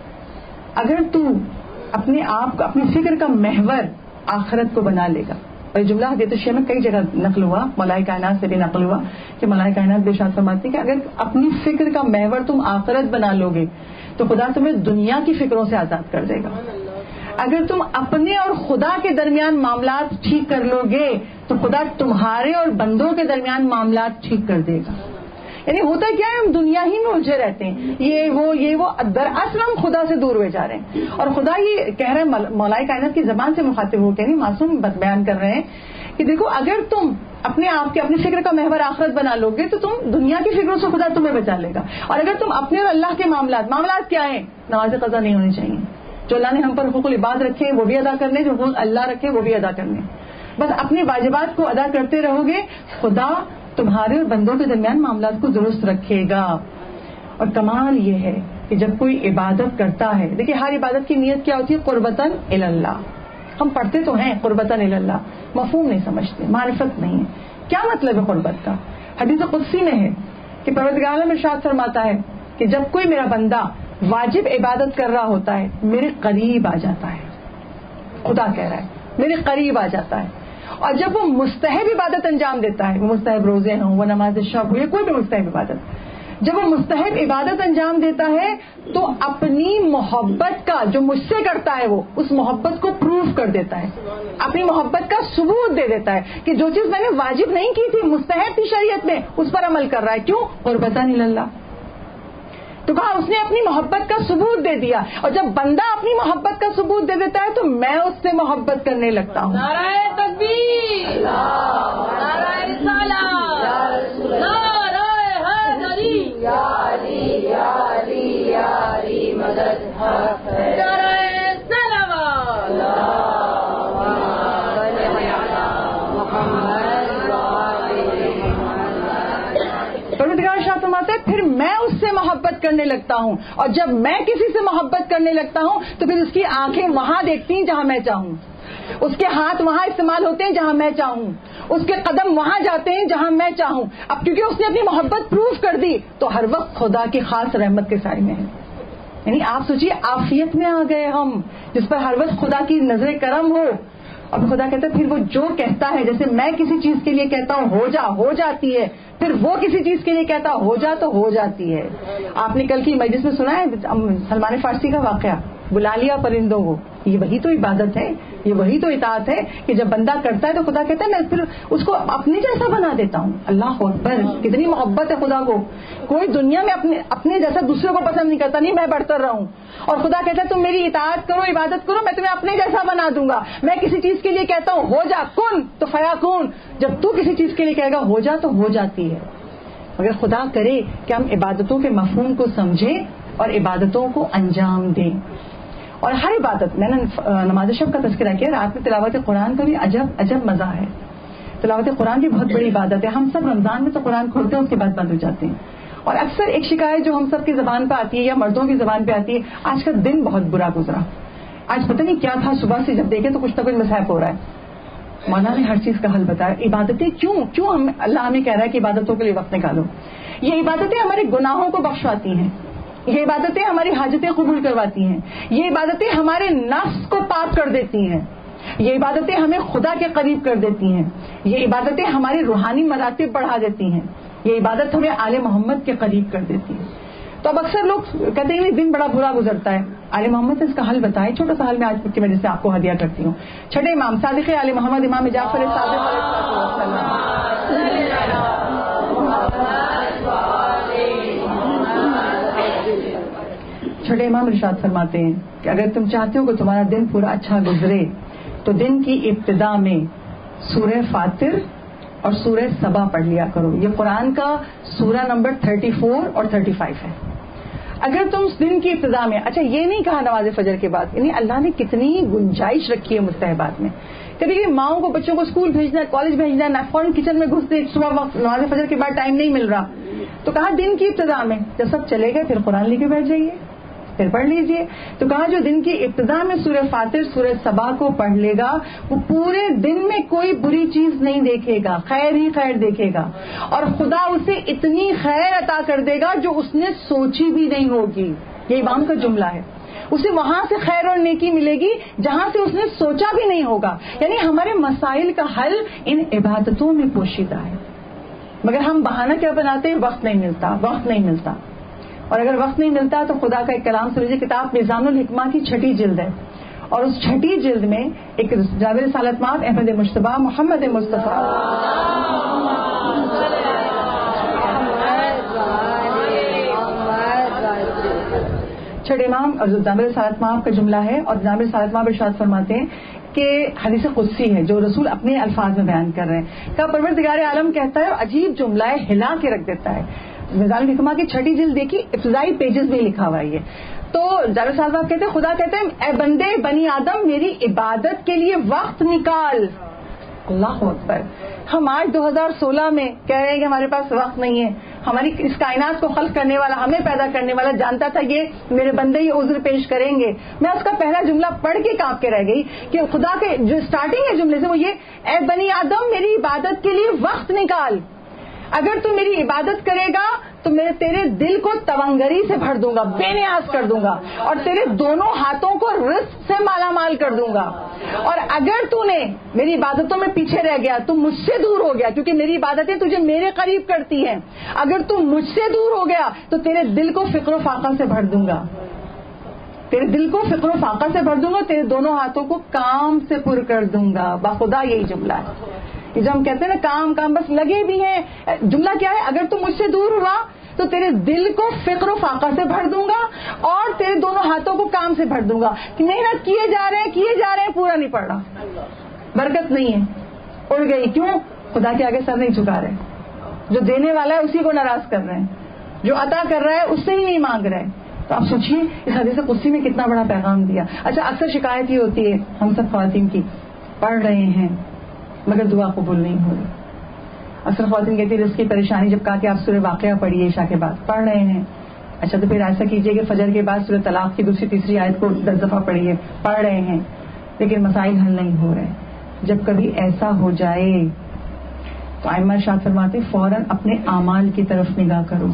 اگر تو اپنے آپ کو، اپنی فکر کا محور آخرت کو بنا لے گا. اور یہ جملہ حدیث الشیعہ میں کئی جگہ نقل ہوا، مولائے کائنات سے بھی نقل ہوا کہ مولائے کائنات بے شاد فرماتے ہیں کہ اگر اپنی فکر کا محور تم آخرت بنا لو گے تو خدا تمہیں دنیا کی فکروں سے آزاد کر دے گا. اگر تم اپنے اور خدا کے درمیان معاملات ٹھیک کر لو گے تو خدا تمہارے اور بندوں کے درمیان معاملات ٹھیک کر دے گا. یعنی ہوتا کیا ہے، ہم دنیا ہی میں الجھے رہتے ہیں، یہ وہ یہ وہ دراصل ہم خدا سے دور ہوئے جا رہے ہیں. اور خدا یہ کہہ رہے ہیں مولائے کائنات کی زبان سے مخاطب ہو کے، نہیں معصوم بیان کر رہے ہیں کہ دیکھو اگر تم اپنے آپ کے اپنی فکر کا محور آخرت بنا لو گے تو تم دنیا کی فکروں سے خدا تمہیں بچا لے گا. اور اگر تم اپنے اور اللہ کے معاملات معاملات کیا ہیں، نماز قضا نہیں ہونی چاہیے. جو اللہ نے ہم پر حقوق العباد رکھے وہ بھی ادا کرنے، جو حقوق اللہ رکھے وہ بھی ادا کرنے. بس اپنے واجبات کو ادا کرتے رہو گے، خدا تمہارے اور بندوں کے درمیان معاملات کو درست رکھے گا. اور کمال یہ ہے کہ جب کوئی عبادت کرتا ہے، دیکھیے ہر عبادت کی نیت کیا ہوتی ہے، قربتاً الی اللہ. ہم پڑھتے تو ہیں قربتاً الی اللہ، مفہوم نہیں سمجھتے، معرفت نہیں ہے. کیا مطلب ہے قربت کا؟ حدیث قدسی میں ہے کہ پروردگار عالم ارشاد فرماتا ہے کہ جب کوئی میرا بندہ واجب عبادت کر رہا ہوتا ہے میرے قریب آ جاتا ہے. خدا کہہ رہا ہے میرے قریب آ جاتا ہے. اور جب وہ مستحب عبادت انجام دیتا ہے، وہ مستحب روزے ہوں، وہ نماز شب ہو، یا کوئی بھی مستحب عبادت، جب وہ مستحب عبادت انجام دیتا ہے تو اپنی محبت کا، جو مجھ سے کرتا ہے وہ اس محبت کو پروف کر دیتا ہے، اپنی محبت کا ثبوت دے دیتا ہے کہ جو چیز میں نے واجب نہیں کی تھی، مستحب تھی شریعت میں، اس پر عمل کر رہا ہے. کیوں؟ قربتاً الی اللہ. تو کہا اس نے اپنی محبت کا ثبوت دے دیا. اور جب بندہ اپنی محبت کا ثبوت دے دیتا ہے تو میں اس سے محبت کرنے لگتا ہوں. نعرہ تکبیر، نعرہ رسالت، نعرہ حیدری، یا علی یا علی یا علی مدد حق ہے، نعرہ صلوات، پروردگار شاہ فرماتے ہیں پھر میں اس سے محبت کرنے لگتا ہوں. اور جب میں کسی سے محبت کرنے لگتا ہوں تو پھر اس کی آنکھیں وہاں دیکھتی ہیں جہاں میں چاہوں، اس کے ہاتھ وہاں استعمال ہوتے ہیں جہاں میں چاہوں، اس کے قدم وہاں جاتے ہیں جہاں میں چاہوں. اب کیونکہ اس نے اپنی محبت پروف کر دی تو ہر وقت خدا کی خاص رحمت کے سائے میں ہے. یعنی آپ سوچیے عافیت میں آ گئے ہم، جس پر ہر وقت خدا کی نظر کرم ہو. اب خدا کہتا ہے پھر وہ جو کہتا ہے، جیسے میں کسی چیز کے لیے کہتا ہوں ہو جا، ہو جاتی ہے، پھر وہ کسی چیز کے لیے کہتا ہو جا تو ہو جاتی ہے. آپ نے کل کی مجلس میں سنا ہے سلمان فارسی کا واقعہ، بلا لیا پرندوں کو. یہ وہی تو عبادت ہے، یہ وہی تو اطاعت ہے کہ جب بندہ کرتا ہے تو خدا کہتا ہے میں پھر اس کو اپنے جیسا بنا دیتا ہوں. اللہ اکبر، کتنی محبت ہے خدا کو. کوئی دنیا میں اپنے اپنے جیسا دوسروں کو پسند نہیں کرتا، نہیں میں بڑھتر رہوں. اور خدا کہتا ہے تم میری اطاعت کرو، عبادت کرو، میں تمہیں اپنے جیسا بنا دوں گا. میں کسی چیز کے لیے کہتا ہوں ہو جا، کن تو فیاکون، جب تو کسی چیز کے لیے کہے گا ہو جا تو ہو جاتی ہے. اگر خدا کرے کہ ہم عبادتوں کے مفہوم کو سمجھیں اور عبادتوں کو انجام دیں. اور ہر عبادت، میں نے نماز شب کا تذکرہ کیا، رات میں تلاوت قرآن کا بھی عجب عجب مزہ ہے. تلاوت قرآن بھی بہت بڑی عبادت ہے. ہم سب رمضان میں تو قرآن کھولتے ہیں، اس کے بعد بند ہو جاتے ہیں. اور اکثر ایک شکایت جو ہم سب کی زبان پہ آتی ہے یا مردوں کی زبان پہ آتی ہے، آج کا دن بہت برا گزرا، آج پتہ نہیں کیا تھا، صبح سے جب دیکھے تو کچھ نہ کچھ مصائب ہو رہا ہے. مولانا نے ہر چیز کا حل بتایا. عبادتیں کیوں کیوں ہم اللہ ہمیں کہہ رہا ہے کہ عبادتوں کے لیے وقت نکالو. یہ عبادتیں ہمارے گناہوں کو بخشواتی ہیں، یہ عبادتیں ہماری حاجتیں قبول کرواتی ہیں، یہ عبادتیں ہمارے نفس کو پاک کر دیتی ہیں، یہ عبادتیں ہمیں خدا کے قریب کر دیتی ہیں، یہ عبادتیں ہمارے روحانی مراتب بڑھا دیتی ہیں، یہ عبادت ہمیں آل محمد کے قریب کر دیتی ہے. تو اب اکثر لوگ کہتے ہیں دن بڑا برا گزرتا ہے. آل محمد نے اس کا حل بتایا. چھوٹا سا حل میں آج کی وجہ سے آپ کو ہدیہ کرتی ہوں. چھٹے امام صادق آل محمد امام جعفر صادق چھٹے امام ارشاد فرماتے ہیں کہ اگر تم چاہتے ہو کہ تمہارا دن پورا اچھا گزرے تو دن کی ابتدا میں سورہ فاتر اور سورہ سبا پڑھ لیا کرو. یہ قرآن کا سورہ نمبر چوتیس اور پینتیس ہے. اگر تم اس دن کی ابتدا میں، اچھا یہ نہیں کہا نماز فجر کے بعد، یعنی اللہ نے کتنی گنجائش رکھی ہے مستحبات میں. کبھی کبھی ماؤں کو بچوں کو اسکول بھیجنا ہے، کالج بھیجنا ہے، فوراً کچن میں گھستے صبح وقت نماز فجر کے بعد ٹائم نہیں مل رہا، تو کہا دن کی ابتدا میں جب سب چلے گئے پھر قرآن لے کے بیٹھ جائیے، پھر پڑھ لیجئے. تو کہا جو دن کی ابتدا میں سورہ فاتر سورہ سبا کو پڑھ لے گا وہ پورے دن میں کوئی بری چیز نہیں دیکھے گا، خیر ہی خیر دیکھے گا، اور خدا اسے اتنی خیر عطا کر دے گا جو اس نے سوچی بھی نہیں ہوگی. یہ امام کا جملہ ہے. اسے وہاں سے خیر اور نیکی ملے گی جہاں سے اس نے سوچا بھی نہیں ہوگا. یعنی ہمارے مسائل کا حل ان عبادتوں میں پوشیدہ ہے، مگر ہم بہانہ کیا بناتے ہیں؟ وقت نہیں ملتا، وقت نہیں ملتا. اور اگر وقت نہیں ملتا تو خدا کا ایک کلام سن لیجیے. کتاب میزان الحکمہ کی چھٹی جلد ہے، اور اس چھٹی جلد میں ایک جابر رسالت مآب احمد مجتبیٰ محمد مصطفیٰ چھٹے امام اور جابر رسالت مآب کا جملہ ہے، اور جابر رسالت مآب ارشاد فرماتے ہیں کہ حدیث قدسی ہے جو رسول اپنے الفاظ میں بیان کر رہے ہیں. کہ پروردگار عالم کہتا ہے، عجیب جملہ ہے، ہلا کے رکھ دیتا ہے. میزان الحکمہ کی چھٹی جلد دیکھی، ابتدائی پیجز میں لکھا ہوا ہے یہ. تو جابر صاحب کہتے ہیں خدا کہتے ہیں اے بندے بنی آدم میری عبادت کے لیے وقت نکال. اللہ اکبر. ہم آج دو ہزار سولہ میں کہہ رہے ہیں کہ ہمارے پاس وقت نہیں ہے. ہماری اس کائنات کو خلق کرنے والا، ہمیں پیدا کرنے والا جانتا تھا یہ میرے بندے ہی عذر پیش کریں گے. میں اس کا پہلا جملہ پڑھ کے کانپ کے رہ گئی کہ خدا کے جو اسٹارٹنگ ہے جملے سے وہ یہ اے بنی آدم میری عبادت کے لیے وقت نکال. اگر تو میری عبادت کرے گا تو میں تیرے دل کو تونگری سے بھر دوں گا، بے نیاز کر دوں گا، اور تیرے دونوں ہاتھوں کو رزق سے مالا مال کر دوں گا. اور اگر تو نے میری عبادتوں میں پیچھے رہ گیا، تو مجھ سے دور ہو گیا، کیونکہ میری عبادتیں تجھے میرے قریب کرتی ہیں. اگر تو مجھ سے دور ہو گیا تو تیرے دل کو فکر و فاقہ سے بھر دوں گا، تیرے دل کو فکر و فاقہ سے بھر دوں گا، تیرے دونوں ہاتھوں کو کام سے پر کر دوں گا. باخدا یہی جملہ ہے. جو ہم کہتے ہیں نا کام کام بس لگے بھی ہیں، جملہ کیا ہے؟ اگر تم مجھ سے دور ہوا تو تیرے دل کو فکر و فاقہ سے بھر دوں گا اور تیرے دونوں ہاتھوں کو کام سے بھر دوں گا. کہ محنت کیے جا رہے ہیں کیے جا رہے ہیں پورا نہیں پڑ رہا، برکت نہیں ہے، اڑ گئی. کیوں؟ خدا کے آگے سر نہیں جھکا رہے. جو دینے والا ہے اسی کو ناراض کر رہے ہیں، جو عطا کر رہا ہے اس سے ہی نہیں مانگ رہے. تو آپ سوچیے اس حدیث قدسی میں کتنا بڑا پیغام دیا. اچھا اکثر شکایت یہ ہوتی ہے ہم سب خواتین کی، پڑھ رہے ہیں مگر دعا قبول نہیں ہو رہی. اکثر خواتین کہتی ہے اس کی پریشانی، جب کہا کہ آپ سورہ واقعہ پڑھیے عشاء کے بعد، پڑھ رہے ہیں. اچھا تو پھر ایسا کیجئے کہ فجر کے بعد سورہ طلاق کی دوسری تیسری آیت کو دس دفعہ پڑھیے، پڑھ رہے ہیں لیکن مسائل حل نہیں ہو رہے. جب کبھی ایسا ہو جائے تو ائمہ ارشاد فرماتے فوراً اپنے اعمال کی طرف نگاہ کرو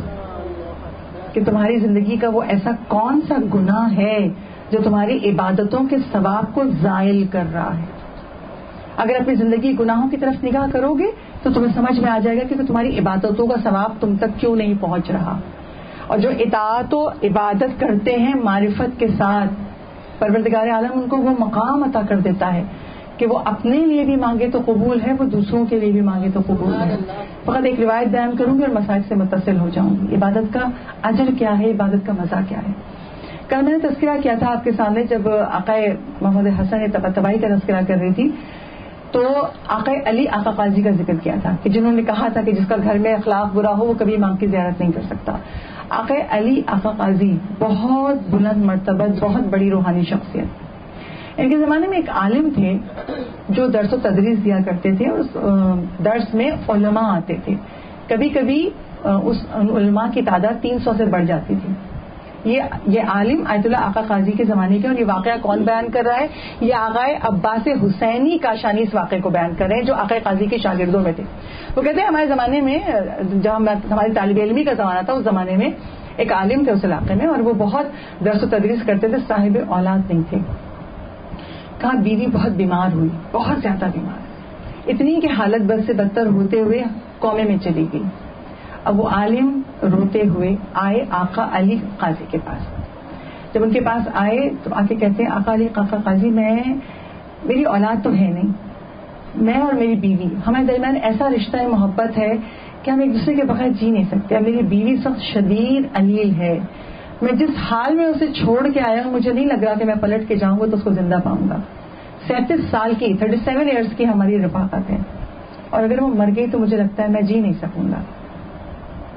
کہ تمہاری زندگی کا وہ ایسا کون سا گناہ ہے جو تمہاری عبادتوں کے ثواب کو زائل کر رہا ہے. اگر اپنی زندگی گناہوں کی طرف نگاہ کرو گے تو تمہیں سمجھ میں آ جائے گا کہ تمہاری عبادتوں کا ثواب تم تک کیوں نہیں پہنچ رہا. اور جو اطاعت و عبادت کرتے ہیں معرفت کے ساتھ، پروردگار عالم ان کو وہ مقام عطا کر دیتا ہے کہ وہ اپنے لیے بھی مانگے تو قبول ہے، وہ دوسروں کے لیے بھی مانگے تو قبول ہے. فقط ایک روایت بیان کروں گی اور مسائل سے متصل ہو جاؤں گی. عبادت کا اجر کیا ہے، عبادت کا مزہ کیا ہے. کل میں نے تذکرہ کیا تھا آپ کے سامنے جب آقا محمد حسن تباہی کا تذکرہ کر رہی تھی تو آقا علی آقا قاضی کا ذکر کیا تھا کہ جنہوں نے کہا تھا کہ جس کا گھر میں اخلاق برا ہو وہ کبھی ماں کی زیارت نہیں کر سکتا. آقا علی آقا قاضی بہت بلند مرتبہ، بہت بڑی روحانی شخصیت. ان کے زمانے میں ایک عالم تھے جو درس و تدریس دیا کرتے تھے. اس درس میں علماء آتے تھے. کبھی کبھی اس علماء کی تعداد تین سو سے بڑھ جاتی تھی. یہ یہ عالم آیت اللہ آقا قاضی کے زمانے کے، اور یہ واقعہ کون بیان کر رہا ہے؟ یہ آقا عباس حسینی کاشانی اس واقعے کو بیان کر رہے ہیں جو آقا قاضی کے شاگردوں میں تھے. وہ کہتے ہیں ہمارے زمانے میں جب ہماری طالب علمی کا زمانہ تھا اس زمانے میں ایک عالم تھے اس علاقے میں، اور وہ بہت درس و تدریس کرتے تھے، صاحب اولاد نہیں تھے. کہا بیوی بہت بیمار ہوئی، بہت زیادہ بیمار، اتنی کہ حالت بد سے بدتر ہوتے ہوئے کومے میں چلی گئی. اب وہ عالم روتے ہوئے آئے آقا علی قاضی کے پاس. جب ان کے پاس آئے تو آ کے کہتے ہیں آقا علی آقا قاضی میں میری اولاد تو ہے نہیں، میں اور میری بیوی ہمارے درمیان ایسا رشتہ محبت ہے کہ ہم ایک دوسرے کے بغیر جی نہیں سکتے. اب میری بیوی سخت شدید علیل ہے، میں جس حال میں اسے چھوڑ کے آیا ہوں مجھے نہیں لگ رہا کہ میں پلٹ کے جاؤں گا تو اس کو زندہ پاؤں گا. سینتیس سال کی تھرٹی سیون ایئرس کی ہماری رفاقت ہے، اور اگر وہ مر گئی تو مجھے لگتا ہے میں جی نہیں سکوں گا.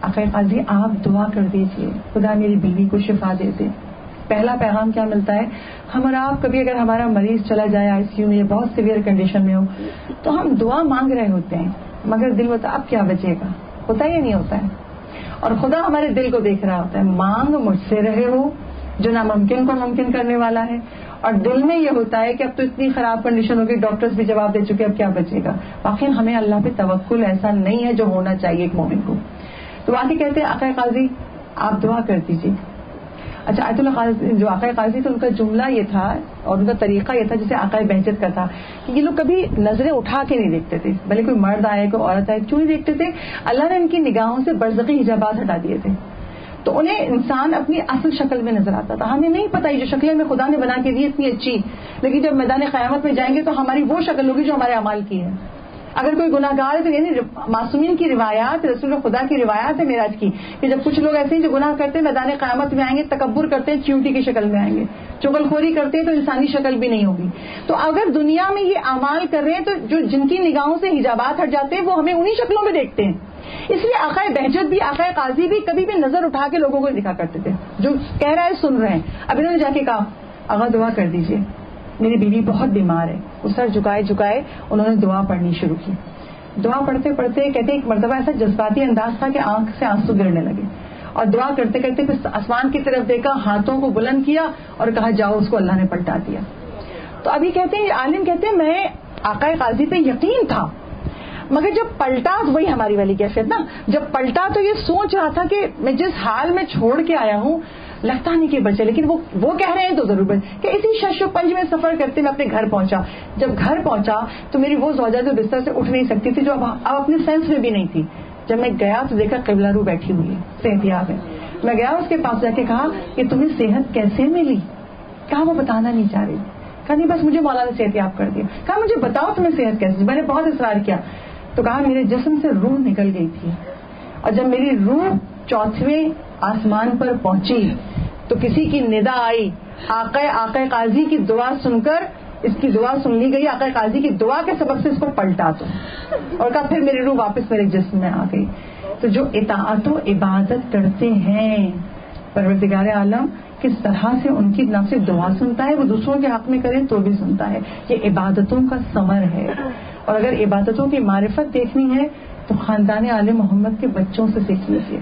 آقا قاضی آپ دعا کر دیجیے خدا میری بیوی کو شفا دے دے. پہلا پیغام کیا ملتا ہے؟ ہم اور آپ کبھی اگر ہمارا مریض چلا جائے آئی سی یو میں بہت سیویئر کنڈیشن میں ہو تو ہم دعا مانگ رہے ہوتے ہیں مگر دل میں تو اب کیا بچے گا، ہوتا ہی نہیں ہوتا ہے. اور خدا ہمارے دل کو دیکھ رہا ہوتا ہے. مانگ مجھ سے رہے ہو جو ناممکن کو ممکن کرنے والا ہے، اور دل میں یہ ہوتا ہے کہ اب تو اتنی خراب کنڈیشن ہوگی، ڈاکٹرز بھی جواب دے چکے، اب کیا بچے گا. واقعی ہمیں اللہ پہ توکل ایسا نہیں ہے جو ہونا چاہیے ایک مومن کو. تو واقعی کہتے ہیں آقا قاضی آپ دعا کر دیجیے. اچھا آیت اللہ قاضی جو آقا قاضی تھے ان کا جملہ یہ تھا اور ان کا طریقہ یہ تھا جسے آقا بہجت کا تھا کہ یہ لوگ کبھی نظریں اٹھا کے نہیں دیکھتے تھے، بھلے کوئی مرد آئے کوئی عورت آئے کیوں نہیں دیکھتے تھے. اللہ نے ان کی نگاہوں سے برزخی حجابات ہٹا دیے تھے تو انہیں انسان اپنی اصل شکل میں نظر آتا تھا. ہمیں نہیں پتا یہ جو شکلیں ہمیں خدا نے بنا کے دی اتنی اچھی، لیکن جب میدان قیامت میں جائیں گے تو ہماری وہ شکل ہوگی جو ہمارے اعمال کی ہے. اگر کوئی گناہ گار ہے تو یعنی معصومین کی روایات، رسول خدا کی روایات ہے معراج کی کہ جب کچھ لوگ ایسے ہیں جو گناہ کرتے ہیں میدان قیامت میں آئیں گے، تکبر کرتے ہیں چیونٹی کی شکل میں آئیں گے، چغل خوری کرتے ہیں تو انسانی شکل بھی نہیں ہوگی. تو اگر دنیا میں یہ اعمال کر رہے ہیں تو جو جن کی نگاہوں سے حجابات ہٹ جاتے ہیں وہ ہمیں انہی شکلوں میں دیکھتے ہیں. اس لیے آقا بہجت بھی آقا قاضی بھی کبھی بھی نظر اٹھا کے لوگوں کو دکھا کرتے تھے، جو کہہ رہا ہے سن رہے ہیں. اب انہوں نے جا کے کہا آقا دعا کر دیجئے میری بیوی بہت بیمار ہے. وہ سر جھکائے جھکائے انہوں نے دعا پڑھنی شروع کی. دعا پڑھتے پڑھتے کہتے ایک مرتبہ ایسا جذباتی انداز تھا کہ آنکھ سے آنسو گرنے لگے اور دعا کرتے کرتے پھر آسمان کی طرف دیکھا، ہاتھوں کو بلند کیا اور کہا جاؤ اس کو اللہ نے پلٹا دیا. تو ابھی کہتے ہیں عالم کہتے ہیں میں آقا قاضی پہ یقین تھا مگر جب پلٹا تو وہی ہماری والی کیفیت نا، جب پلٹا تو یہ سوچ رہا تھا کہ میں جس حال میں چھوڑ کے آیا ہوں لگتا نہیں کہ بچے، لیکن وہ وہ کہہ رہے ہیں تو ضرور بچے. کہ اسی شش و پنج میں سفر کرتے میں اپنے گھر پہنچا. جب گھر پہنچا تو میری وہ زوجہ جو بستر سے اٹھ نہیں سکتی تھی، جو اب اب اپنے سینس میں بھی نہیں تھی، جب میں گیا تو دیکھا قبلہ رو بیٹھی ہوئی ہے، صحتیاب ہے. میں گیا اس کے پاس جا کے کہا کہ تمہیں صحت کیسے ملی؟ کہا وہ بتانا نہیں چاہ رہی. کہا نہیں بس مجھے مولا نے صحتیاب کر دیا. کہا مجھے بتاؤ تمہیں صحت کیسے؟ میں نے بہت اصرار کیا تو کہا میرے جسم سے روح نکل گئی تھی اور جب میری روح چوتھویں آسمان پر پہنچی تو کسی کی ندا آئی، آقا آقا قاضی کی دعا سن کر اس کی دعا سن لی گئی، آقا قاضی کی دعا کے سبب سے اس کو پلٹا تو اور کہا پھر میری روح واپس میرے جسم میں آ گئی. تو جو اطاعت و عبادت کرتے ہیں پروردگار عالم کس طرح سے ان کی نہ صرف دعا سنتا ہے، وہ دوسروں کے حق میں کریں تو بھی سنتا ہے. یہ عبادتوں کا ثمر ہے. اور اگر عبادتوں کی معرفت دیکھنی ہے تو خاندان آل محمد کے بچوں سے سیکھ لیجیے.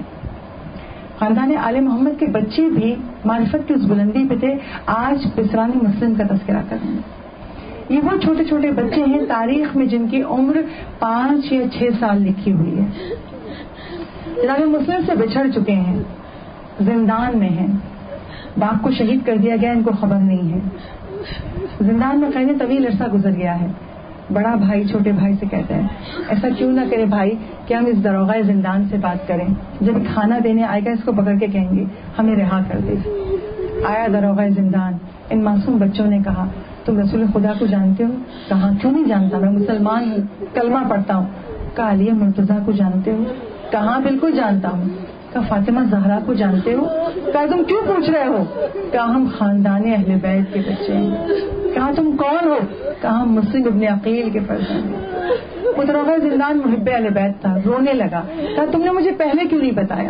خاندان آل محمد کے بچے بھی معرفت کی اس بلندی پہ تھے. آج بسرانی مسلم کا تذکرہ کریں گے. یہ وہ چھوٹے چھوٹے بچے ہیں تاریخ میں جن کی عمر پانچ یا چھ سال لکھی ہوئی ہے. جناب مسلم سے بچھڑ چکے ہیں، زندان میں ہیں، باپ کو شہید کر دیا گیا، ان کو خبر نہیں ہے. زندان میں کہیں طویل عرصہ گزر گیا ہے. بڑا بھائی چھوٹے بھائی سے کہتا ہے ایسا کیوں نہ کرے بھائی کہ ہم اس داروغہ زندان سے بات کریں، جب کھانا دینے آئے گا اس کو پکڑ کے کہیں گے ہمیں رہا کر دے. آیا داروغہ زندان. ان معصوم بچوں نے کہا تم رسول خدا کو جانتے ہو؟ کہا کیوں نہیں جانتا، میں مسلمان ہوں، کلمہ پڑھتا ہوں. کہا علی مرتضیٰ کو جانتے ہو؟ کہا بالکل جانتا ہوں. کہا فاطمہ زہرا کو جانتے ہو؟ کہا تم کیوں پوچھ رہے ہو؟ کہا ہم خاندان اہل بیت کے بچے ہیں. کہا تم کون ہو؟ کہا ہم مسلم ابن عقیل کے فرزند ہیں. وہ داروغہ زندان محب اہل بیت تھا، رونے لگا. کہا تم نے مجھے پہلے کیوں نہیں بتایا؟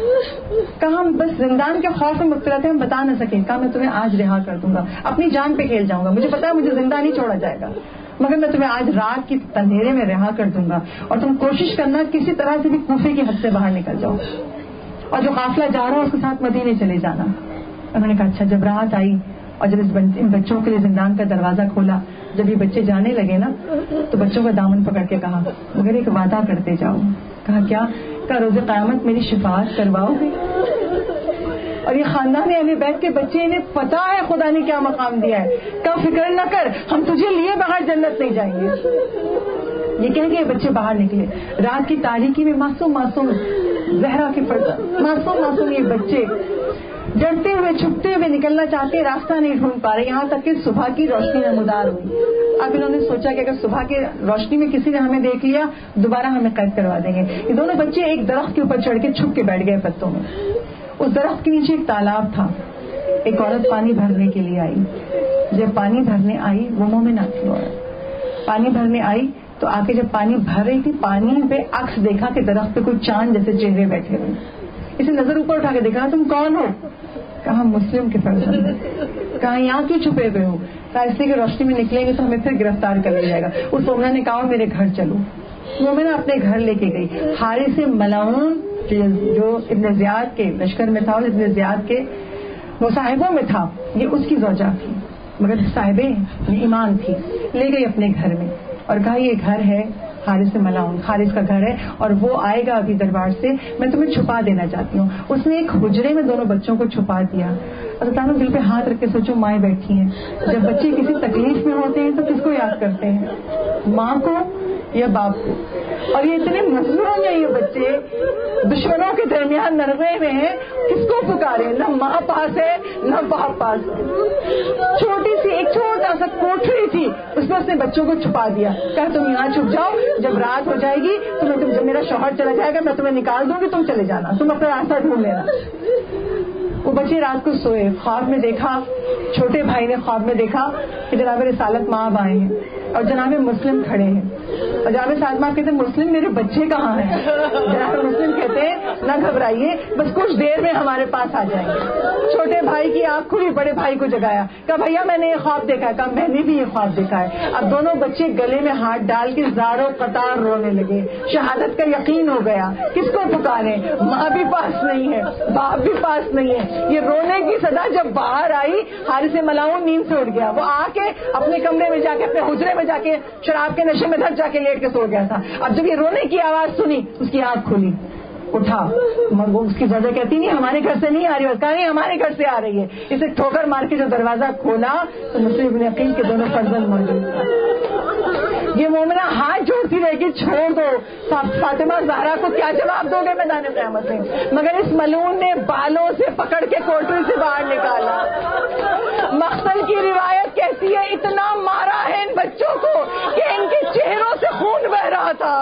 کہا ہم بس زندان کے خوف میں مبتلا تھے، ہم بتا نہ سکے. کہا میں تمہیں آج رہا کر دوں گا، اپنی جان پہ کھیل جاؤں گا، مجھے پتا ہے مجھے زندہ نہیں چھوڑا جائے گا، مگر میں تمہیں آج رات کی اندھیرے میں رہا کر دوں گا اور تم کوشش کرنا کسی طرح سے بھی کوفے کی حد سے باہر نکل جاؤ اور جو قافلہ جا رہا ہے اس کے ساتھ مدینے چلے جانا. انہوں نے کہا اچھا. جب رات آئی اور جب اس ان بچوں کے لیے زندان کا دروازہ کھولا، جب یہ بچے جانے لگے نا تو بچوں کا دامن پکڑ کے کہا مگر ایک وعدہ کرتے جاؤ. کہا کیا؟ کہا روز قیامت میری شفاعت کرواؤ گے؟ اور یہ خاندان اہل بیت کے بچے، انہیں پتا ہے خدا نے کیا مقام دیا ہے. کہا فکر نہ کر، ہم تجھے لیے بغیر جنت نہیں جائیں گے. یہ کہہ کے بچے باہر نکلے. رات کی تاریکی میں معصوم معصوم زہرا کے فرزند معصوم معصوم یہ بچے ڈرتے ہوئے چھپتے ہوئے نکلنا چاہتے، راستہ نہیں ڈھونڈ پا رہے، یہاں تک کہ صبح کی روشنی نمودار ہوئی. اب انہوں نے سوچا کہ اگر صبح کی روشنی میں کسی نے ہمیں دیکھ لیا دوبارہ ہمیں قید کروا دیں گے. یہ دونوں بچے ایک درخت کے اوپر چڑھ کے چھپ کے بیٹھ گئے پتوں میں. اس درخت کے نیچے ایک تالاب تھا. ایک عورت پانی بھرنے کے لیے آئی. جب پانی بھرنے آئی، وہ مومنہ تھی عورت، پانی بھرنے آئی تو آ کے جب پانی بھر رہی تھی پانی پہ عکس دیکھا کہ درخت پہ کوئی چاند جیسے چہرے بیٹھے ہوئے. اسے نظر اوپر اٹھا کے دیکھا تم کون ہو؟ کہا مسلم کے فرزند. کہا یہاں کیوں چھپے ہوئے ہو؟ کہا اس لیے کہ روشنی میں نکلیں گے تو ہمیں پھر گرفتار کر لیا جائے گا. اس مومنہ نے کہا میرے گھر چلو. مومنہ اپنے گھر لے کے گئی. حارث ملعون جو ابن زیاد کے لشکر میں تھا اور ابن زیاد کے مصاحبوں میں تھا, یہ اس کی زوجہ تھی مگر صاحب ایمان تھی. لے گئی اپنے گھر میں اور کہا یہ گھر ہے حارث ملعون, حارث کا گھر ہے اور وہ آئے گا ابھی دربار سے, میں تمہیں چھپا دینا چاہتی ہوں. اس نے ایک حجرے میں دونوں بچوں کو چھپا دیا. اللہ دل پہ ہاتھ رکھ کے سوچو مائیں بیٹھی ہیں, جب بچے کسی تکلیف میں ہوتے ہیں تو کس کو یاد کرتے ہیں, ماں کو یا باپ کو؟ اور یہ اتنے مظلوم ہیں یہ بچے, دشمنوں کے درمیان نرغے میں ہیں, کس کو پکارے؟ نہ ماں پاس ہے نہ باپ پاس. چھوٹی سی ایک چھوٹا سا کوٹھری تھی, اس میں اس نے بچوں کو چھپا دیا. کہا تم یہاں چھپ جاؤ, جب رات ہو جائے گی تو میں تم جب میرا شوہر چلا جائے گا میں تمہیں نکال دوں گی, تم چلے جانا, تم اپنا راستہ ڈھونڈ لینا. وہ بچے رات کو سوئے, خواب میں دیکھا, چھوٹے بھائی نے خواب میں دیکھا کہ جناب رسالت مآب آئے ہیں اور جناب مسلم کھڑے ہیں. اور جناب رسالت مآب کہتے ہیں مسلم میرے بچے کہاں ہیں؟ جناب مسلم کہتے ہیں نہ گھبرائیے, بس کچھ دیر میں ہمارے پاس آ جائیں گے. چھوٹے بھائی کی آنکھ کھلی, بڑے بھائی کو جگایا, کہا بھیا میں نے یہ خواب دیکھا ہے. کہا میں نے بھی یہ خواب دیکھا ہے. اب دونوں بچے گلے میں ہاتھ ڈال کے زاروں قطار رونے لگے. شہادت کا یقین ہو گیا. کس کو پکارے؟ ماں بھی پاس نہیں ہے, باپ بھی پاس نہیں ہے. یہ رونے کی صدا جب باہر آئی, حارث ملعون نیند سے اٹھ گیا. وہ آ کے اپنے کمرے میں جا کے اپنے حجرے میں جا کے شراب کے نشے میں دھر جا کے لیٹ کے سو گیا تھا. اب جب یہ رونے کی آواز سنی اس کی آنکھ کھلی, اٹھا. اس کی وجہ کہتی نہیں ہمارے گھر سے نہیں آ رہی, کہا نہیں ہمارے گھر سے آ رہی ہے. اسے ٹھوکر مار کے جو دروازہ کھولا تو مسلم ابن عقیل کے دونوں فرزند موجود تھے. یہ مومنہ ہاتھ جوڑتی رہے گی چھوڑ دو, فاطمہ زہرا کو کیا جواب دو گے میدان قیامت میں؟ مگر اس ملعون نے بالوں سے پکڑ کے کوٹری سے باہر نکالا. مقتل کی روایت کہتی ہے اتنا مارا ہے ان بچوں کو کہ ان کے چہروں سے خون بہ رہا تھا.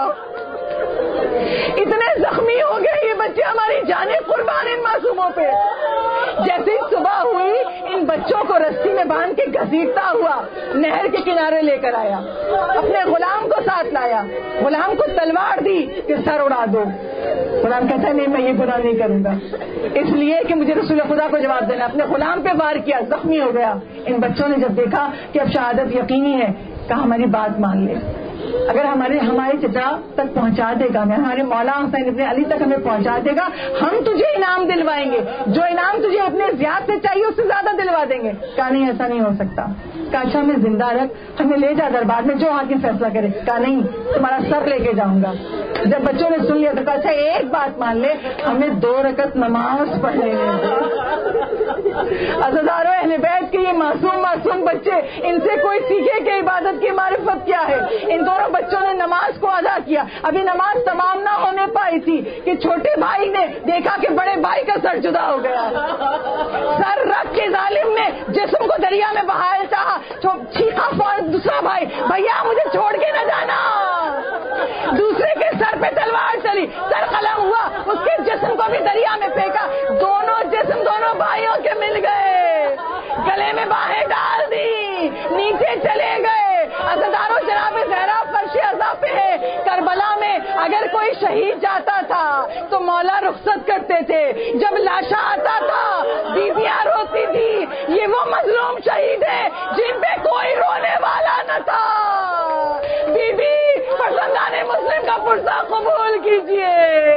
اتنے زخمی ہو گئے یہ بچے, ہماری جانیں قربان ان معصوموں پہ. جیسے ہی صبح ہوئی ان بچوں کو رسی میں باندھ کے گھسیٹتا ہوا نہر کے کنارے لے کر آیا, اپنے غلام کو ساتھ لایا, غلام کو تلوار دی کہ سر اڑا دو. غلام کہتا نہیں میں یہ گناہ نہیں کروں گا, اس لیے کہ مجھے رسول خدا کو جواب دینا. اپنے غلام پہ وار کیا, زخمی ہو گیا. ان بچوں نے جب دیکھا کہ اب شہادت یقینی ہے, کہا ہماری بات مان لے, اگر ہمارے ہمارے چچا تک پہنچا دے گا, ہمارے مولا حسین ابن علی تک ہمیں پہنچا دے گا, ہم تجھے انعام دلوائیں گے, جو انعام تجھے اپنے زیاد سے چاہیے اس سے زیادہ دلوا دیں گے. کہا نہیں ایسا نہیں ہو سکتا. کہا اچھا ہمیں زندہ رکھ, ہمیں لے جا دربار میں, جو حاکم فیصلہ کرے. کہا نہیں تمہارا سر لے کے جاؤں گا. جب بچوں نے سن لیا تو کہا اچھا ایک بات مان لے, ہمیں دو رکعت نماز پڑھ لینے دے. عزیزارو اہل بیت کے یہ معصوم معصوم بچے, ان سے کوئی سیکھے کہ عبادت کی معرفت کیا ہے. ان دونوں بچوں نے نماز کو ادا کیا. ابھی نماز تمام نہ ہونے پائی تھی کہ چھوٹے بھائی نے دیکھا کہ بڑے بھائی کا سر جدا ہو گیا. سر رکھ کے ظالم نے جسم کو دریا میں بہایا چاہا, چیخا فوراً دوسرا بھائی, بھیا مجھے چھوڑ کے نہ جانا. دوسرے کے سر پہ تلوار چلی, سر قلم ہوا, اس کے جسم کو بھی دریا میں پھینکا. دونوں جسم دونوں بھائیوں کے مل گئے, گلے میں باہیں ڈال دی, نیچے چلے گئے. عزیزانو جناب زہرا فرش عزا پہ ہے. کربلا میں اگر کوئی شہید جاتا تھا تو مولا رخصت کرتے تھے. جب لاشا آتا تھا بیویاں روتی تھی. یہ وہ مظلوم شہید ہے جن پہ کوئی رونے والا نہ تھا. بی بی فرزندان مسلم کا پرسہ قبول کیجیے.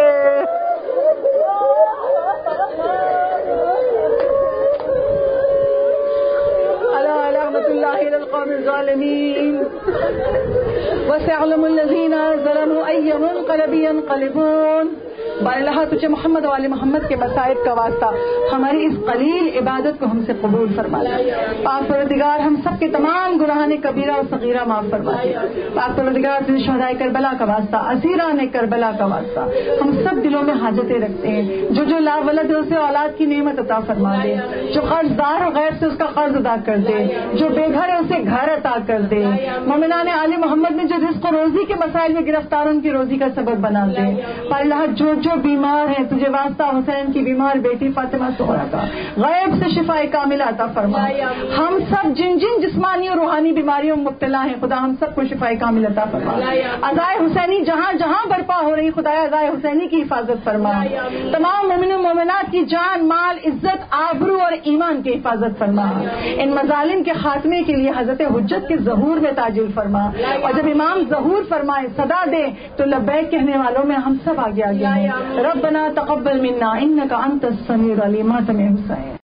رحمت اللہ علی القوم الظالمین وسيعلم الذين ظلموا أي منقلب ينقلبون. بارلہ تجھے محمد و آل محمد کے مصائب کا واسطہ ہماری اس قلیل عبادت کو ہم سے قبول فرما دے. پاک پروردگار ہم سب کے تمام گناہان کبیرہ و صغیرہ معاف فرما دے. پاک پروردگار تجھے شہدائے کربلا کا واسطہ, اسیران کربلا کا واسطہ, ہم سب دلوں میں حاجتیں رکھتے ہیں. جو جو لا ولد ہے اسے اولاد کی نعمت عطا فرما دے. جو قرض دار ہو غیر سے اس کا قرض ادا کر دے. جو بے گھر ہے اسے گھر عطا کر دے. مومنان آل محمد میں جو رزق و روزی کے مسائل میں گرفتار ان کی روزی کا سبب بنا دے. بارلہ جو جو جو بیمار ہیں تجھے واسطہ حسین کی بیمار بیٹی فاطمہ زہرا کا غیب سے شفا کاملہ عطا فرما. ہم سب جن جن جسمانی اور روحانی بیماریوں میں مبتلا ہیں خدا ہم سب کو شفا کاملہ عطا فرما. ادائے حسینی جہاں جہاں برپا ہو رہی خدا ادائے حسینی کی حفاظت فرما. تمام مومن و مومنات کی جان مال عزت آبرو اور ایمان کی حفاظت فرما. ان مظالم کے خاتمے کے لیے حضرت حجت کے ظہور میں تعجیل فرما. اور جب امام ظہور فرمائے صدا دے تو لبیک کہنے والوں میں ہم سب آگے آگے ہیں. ربنا تقبل منا انک انت السمیع العلیم. ماتم حسین.